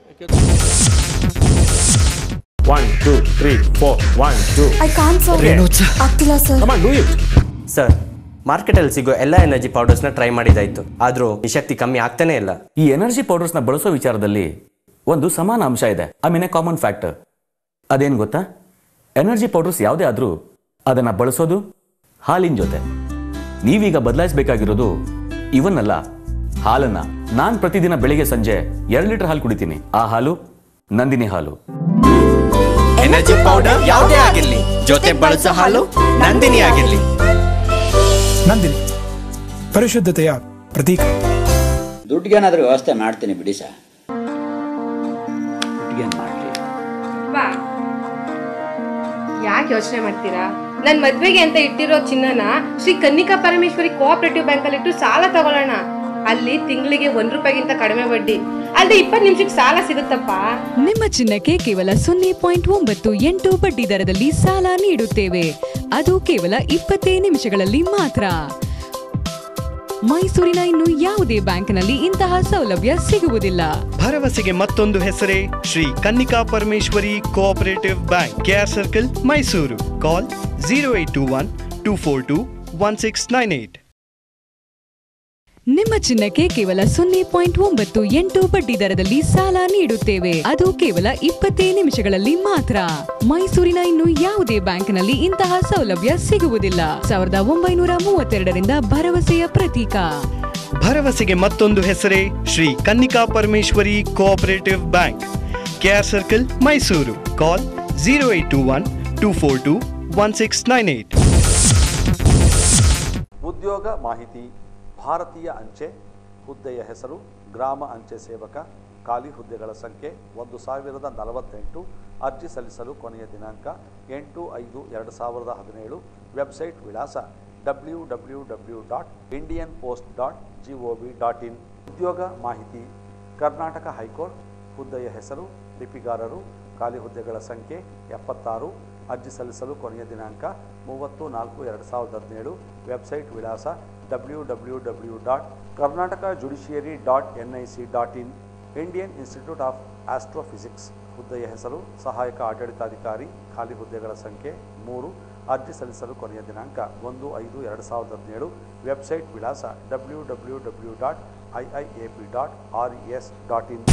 ಸರ್, ಮಾರ್ಕೆಟಲ್ಲಿ ಸಿಗೋ ಎಲ್ಲ ಎನರ್ಜಿ ಪೌಡರ್ಸ್ನ ಟ್ರೈ ಮಾಡಿದಾಯ್ತು, ಆದರೂ ಈ ಶಕ್ತಿ ಕಮ್ಮಿ ಆಗ್ತಾನೆ ಇಲ್ಲ. ಈ ಎನರ್ಜಿ ಪೌಡರ್ಸ್ನ ಬಳಸೋ ವಿಚಾರದಲ್ಲಿ ಒಂದು ಸಮಾನ ಅಂಶ ಇದೆ, I mean a common factor. ಅದೇನು ಗೊತ್ತಾ? ಎನರ್ಜಿ ಪೌಡರ್ಸ್ ಯಾವುದೇ ಆದರೂ ಅದನ್ನ ಬಳಸೋದು ಹಾಲಿನ ಜೊತೆ. ನೀವೀಗ ಬದಲಾಯಿಸಬೇಕಾಗಿರೋದು ಇವನ್ನಲ್ಲ, ಹಾಲನ್ನ. ನಾನ್ ಪ್ರತಿದಿನ ಬೆಳಿಗ್ಗೆ ಸಂಜೆ ಎರಡು ಲೀಟರ್ ಹಾಲು ಕುಡಿತೀನಿ. ಆ ಹಾಲು ನಂದಿನಿ ಹಾಲು. ಎನರ್ಜಿ ಪೌಡರ್ ಯಾವುದೇ ಆಗಿರ್ಲಿ, ಜೊತೆ ಬಳಸೋ ಹಾಲು ನಂದಿನಿ ಆಗಿರ್ಲಿ. ನಂದಿನಿ ಪರಿಶುದ್ಧತೆಯ ಪ್ರತೀಕ. ದುಡ್ಡಿಗೇನಾದ್ರೂ ವ್ಯವಸ್ಥೆ ಮಾಡ್ತೀನಿ ಬಿಡಿ ಸರ್. ದುಡ್ಡಿಗೇನು ಮಾಡಲಿ? ಯಾಕೆ ಯೋಚನೆ ಮಾಡ್ತೀರಾ? ನನ್ ಮದ್ವೆಗೆ ಅಂತ ಇಟ್ಟಿರೋ ಚಿನ್ನನ ಶ್ರೀ ಕನ್ನಿಕಾ ಪರಮೇಶ್ವರಿ ಕೋಆಪರೇಟಿವ್ ಬ್ಯಾಂಕ್ ಅಲ್ಲಿ ಇಟ್ಟು ಸಾಲ ತಗೊಳ್ಳೋಣ. ಅಲ್ಲಿ ತಿಂಗಳಿಗೆ ಒಂದ್ ರೂಪಾಯಿಗಿಂತ ಕಡಿಮೆ ಬಡ್ಡಿ, ಅಲ್ಲದೆ ಇಪ್ಪತ್ತು ನಿಮಿಷಕ್ಕೆ ಸಾಲ ಸಿಗುತ್ತಪ್ಪ. ನಿಮ್ಮ ಚಿನ್ನಕ್ಕೆ ಕೇವಲ ಸೊನ್ನೆ ಪಾಯಿಂಟ್ ಒಂಬತ್ತು ಎಂಟು ಬಡ್ಡಿ ದರದಲ್ಲಿ ಸಾಲ ನೀಡುತ್ತೇವೆ. ಅದು ಕೇವಲ ಇಪ್ಪತ್ತೇ ನಿಮಿಷಗಳಲ್ಲಿ ಮಾತ್ರ. ಮೈಸೂರಿನ ಇನ್ನು ಯಾವುದೇ ಬ್ಯಾಂಕ್ನಲ್ಲಿ ಇಂತಹ ಸೌಲಭ್ಯ ಸಿಗುವುದಿಲ್ಲ. ಭರವಸೆಗೆ ಮತ್ತೊಂದು ಹೆಸರೇ Shri Kannika Parameshwari cooperative bank, KR circle, Mysuru. Call zero eight two one two four two one six nine eight. ನಿಮ್ಮ ಚಿನ್ನಕ್ಕೆ ಕೇವಲ ಸೊನ್ನೆ ಪಾಯಿಂಟ್ ಒಂಬತ್ತು ಎಂಟು ಬಡ್ಡಿ ದರದಲ್ಲಿ ಸಾಲ ನೀಡುತ್ತೇವೆ. ಅದು ಕೇವಲ ಇಪ್ಪತ್ತೇ ನಿಮಿಷಗಳಲ್ಲಿ ಮಾತ್ರ. ಮೈಸೂರಿನ ಇನ್ನು ಯಾವುದೇ ಬ್ಯಾಂಕ್ನಲ್ಲಿ ಇಂತಹ ಸೌಲಭ್ಯ ಸಿಗುವುದಿಲ್ಲ. ಸಾವಿರದ ಒಂಬೈನೂರ ಮೂವತ್ತೆರಡರಿಂದ ಭರವಸೆಯ ಪ್ರತೀಕ. ಭರವಸೆಗೆ ಮತ್ತೊಂದು ಹೆಸರೇ Shri Kannika Parameshwari cooperative bank, KR circle, Mysuru. Call zero eight two one two four two one six nine eight. ಉದ್ಯೋಗ ಮಾಹಿತಿ ಭಾರತೀಯ ಅಂಚೆ, ಹುದ್ದೆಯ ಹೆಸರು ಗ್ರಾಮ ಅಂಚೆ ಸೇವಕ, ಖಾಲಿ ಹುದ್ದೆಗಳ ಸಂಖ್ಯೆ ಒಂದು ಸಾವಿರದ ನಲವತ್ತೆಂಟು, ಅರ್ಜಿ ಸಲ್ಲಿಸಲು ಕೊನೆಯ ದಿನಾಂಕ ಎಂಟು ಐದು ಎರಡು ಸಾವಿರದ ಹದಿನೇಳು. ವೆಬ್ಸೈಟ್ ವಿಳಾಸ W W W dot Indian post dot G O V dot in. ಉದ್ಯೋಗ ಮಾಹಿತಿ ಕರ್ನಾಟಕ ಹೈಕೋರ್ಟ್, ಹುದ್ದೆಯ ಹೆಸರು ಲಿಪಿಗಾರರು, ಖಾಲಿ ಹುದ್ದೆಗಳ ಸಂಖ್ಯೆ ಎಪ್ಪತ್ತಾರು, ಅರ್ಜಿ ಸಲ್ಲಿಸಲು ಕೊನೆಯ ದಿನಾಂಕ ಮೂವತ್ತು ನಾಲ್ಕು ಎರಡು ಸಾವಿರದ ಹದಿನೇಳು. ವೆಬ್ಸೈಟ್ ವಿಳಾಸ W W W dot Karnataka judiciary dot N I C dot in. Indian institute of astrophysics, ಹುದ್ದೆಯ ಹೆಸರು ಸಹಾಯಕ ಆಡಳಿತಾಧಿಕಾರಿ, ಖಾಲಿ ಹುದ್ದೆಗಳ ಸಂಖ್ಯೆ ಮೂರು, ಅರ್ಜಿ ಸಲ್ಲಿಸಲು ಕೊನೆಯ ದಿನಾಂಕ ಒಂದು ಐದು ಎರಡು ಸಾವಿರದ ಹದಿನೇಳು. ವೆಬ್ಸೈಟ್ ವಿಳಾಸ W W W dot I I A P dot R E S dot in.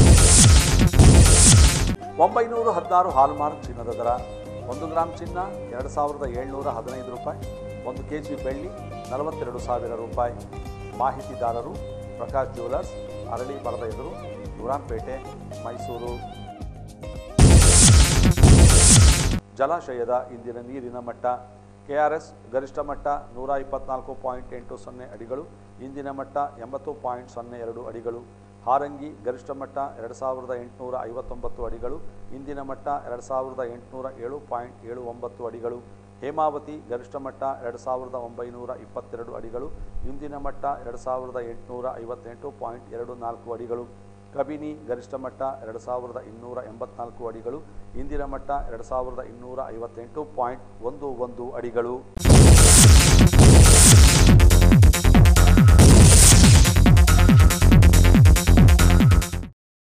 ಒಂಬೈನೂರ ಹದಿನಾರು ಹಾಲ್ಮಾರ್ಕ್ ಚಿನ್ನದ ದರ ಒಂದು ಗ್ರಾಮ್ ಚಿನ್ನ ಎರಡು ಸಾವಿರದ ಏಳ್ನೂರ ಹದಿನೈದು ರೂಪಾಯಿ, ಒಂದು ಕೆ ಜಿ ಬೆಳ್ಳಿ ನಲವತ್ತೆರಡು ಸಾವಿರ ರೂಪಾಯಿ. ಮಾಹಿತಿದಾರರು ಪ್ರಕಾಶ್ ಜ್ಯುವೆಲರ್ಸ್, ಅರಳಿ ಮರದ ಎದುರು, ಗುರಾಂಪೇಟೆ, ಮೈಸೂರು. ಜಲಾಶಯದ ಇಂದಿನ ನೀರಿನ ಮಟ್ಟ ಕೆ ಆರ್ ಎಸ್ ಗರಿಷ್ಠ ಮಟ್ಟ ನೂರ ಇಪ್ಪತ್ನಾಲ್ಕು ಪಾಯಿಂಟ್ ಎಂಟು ಸೊನ್ನೆ ಅಡಿಗಳು, ಇಂದಿನ ಮಟ್ಟ ಎಂಬತ್ತು ಪಾಯಿಂಟ್ ಸೊನ್ನೆ ಎರಡು ಅಡಿಗಳು. ಹಾರಂಗಿ ಗರಿಷ್ಠ ಮಟ್ಟ ಎರಡು ಸಾವಿರದ ಎಂಟುನೂರ ಐವತ್ತೊಂಬತ್ತು ಅಡಿಗಳು, ಇಂದಿನ ಮಟ್ಟ ಎರಡು ಸಾವಿರದ ಎಂಟುನೂರ ಏಳು ಪಾಯಿಂಟ್ ಏಳು ಒಂಬತ್ತು ಅಡಿಗಳು. ಹೇಮಾವತಿ ಗರಿಷ್ಠ ಮಟ್ಟ ಎರಡು ಸಾವಿರದ ಒಂಬೈನೂರ ಇಪ್ಪತ್ತೆರಡು ಅಡಿಗಳು, ಇಂದಿನ ಮಟ್ಟ ಎರಡು ಸಾವಿರದ ಎಂಟುನೂರ ಐವತ್ತೆಂಟು ಪಾಯಿಂಟ್ ಎರಡು ನಾಲ್ಕು ಅಡಿಗಳು. ಕಬಿನಿ ಗರಿಷ್ಠ ಮಟ್ಟ ಎರಡು ಸಾವಿರದ ಇನ್ನೂರ ಎಂಬತ್ನಾಲ್ಕು ಅಡಿಗಳು, ಇಂದಿನ ಮಟ್ಟ ಎರಡು ಸಾವಿರದ ಇನ್ನೂರ ಐವತ್ತೆಂಟು ಪಾಯಿಂಟ್ ಒಂದು ಒಂದು ಅಡಿಗಳು.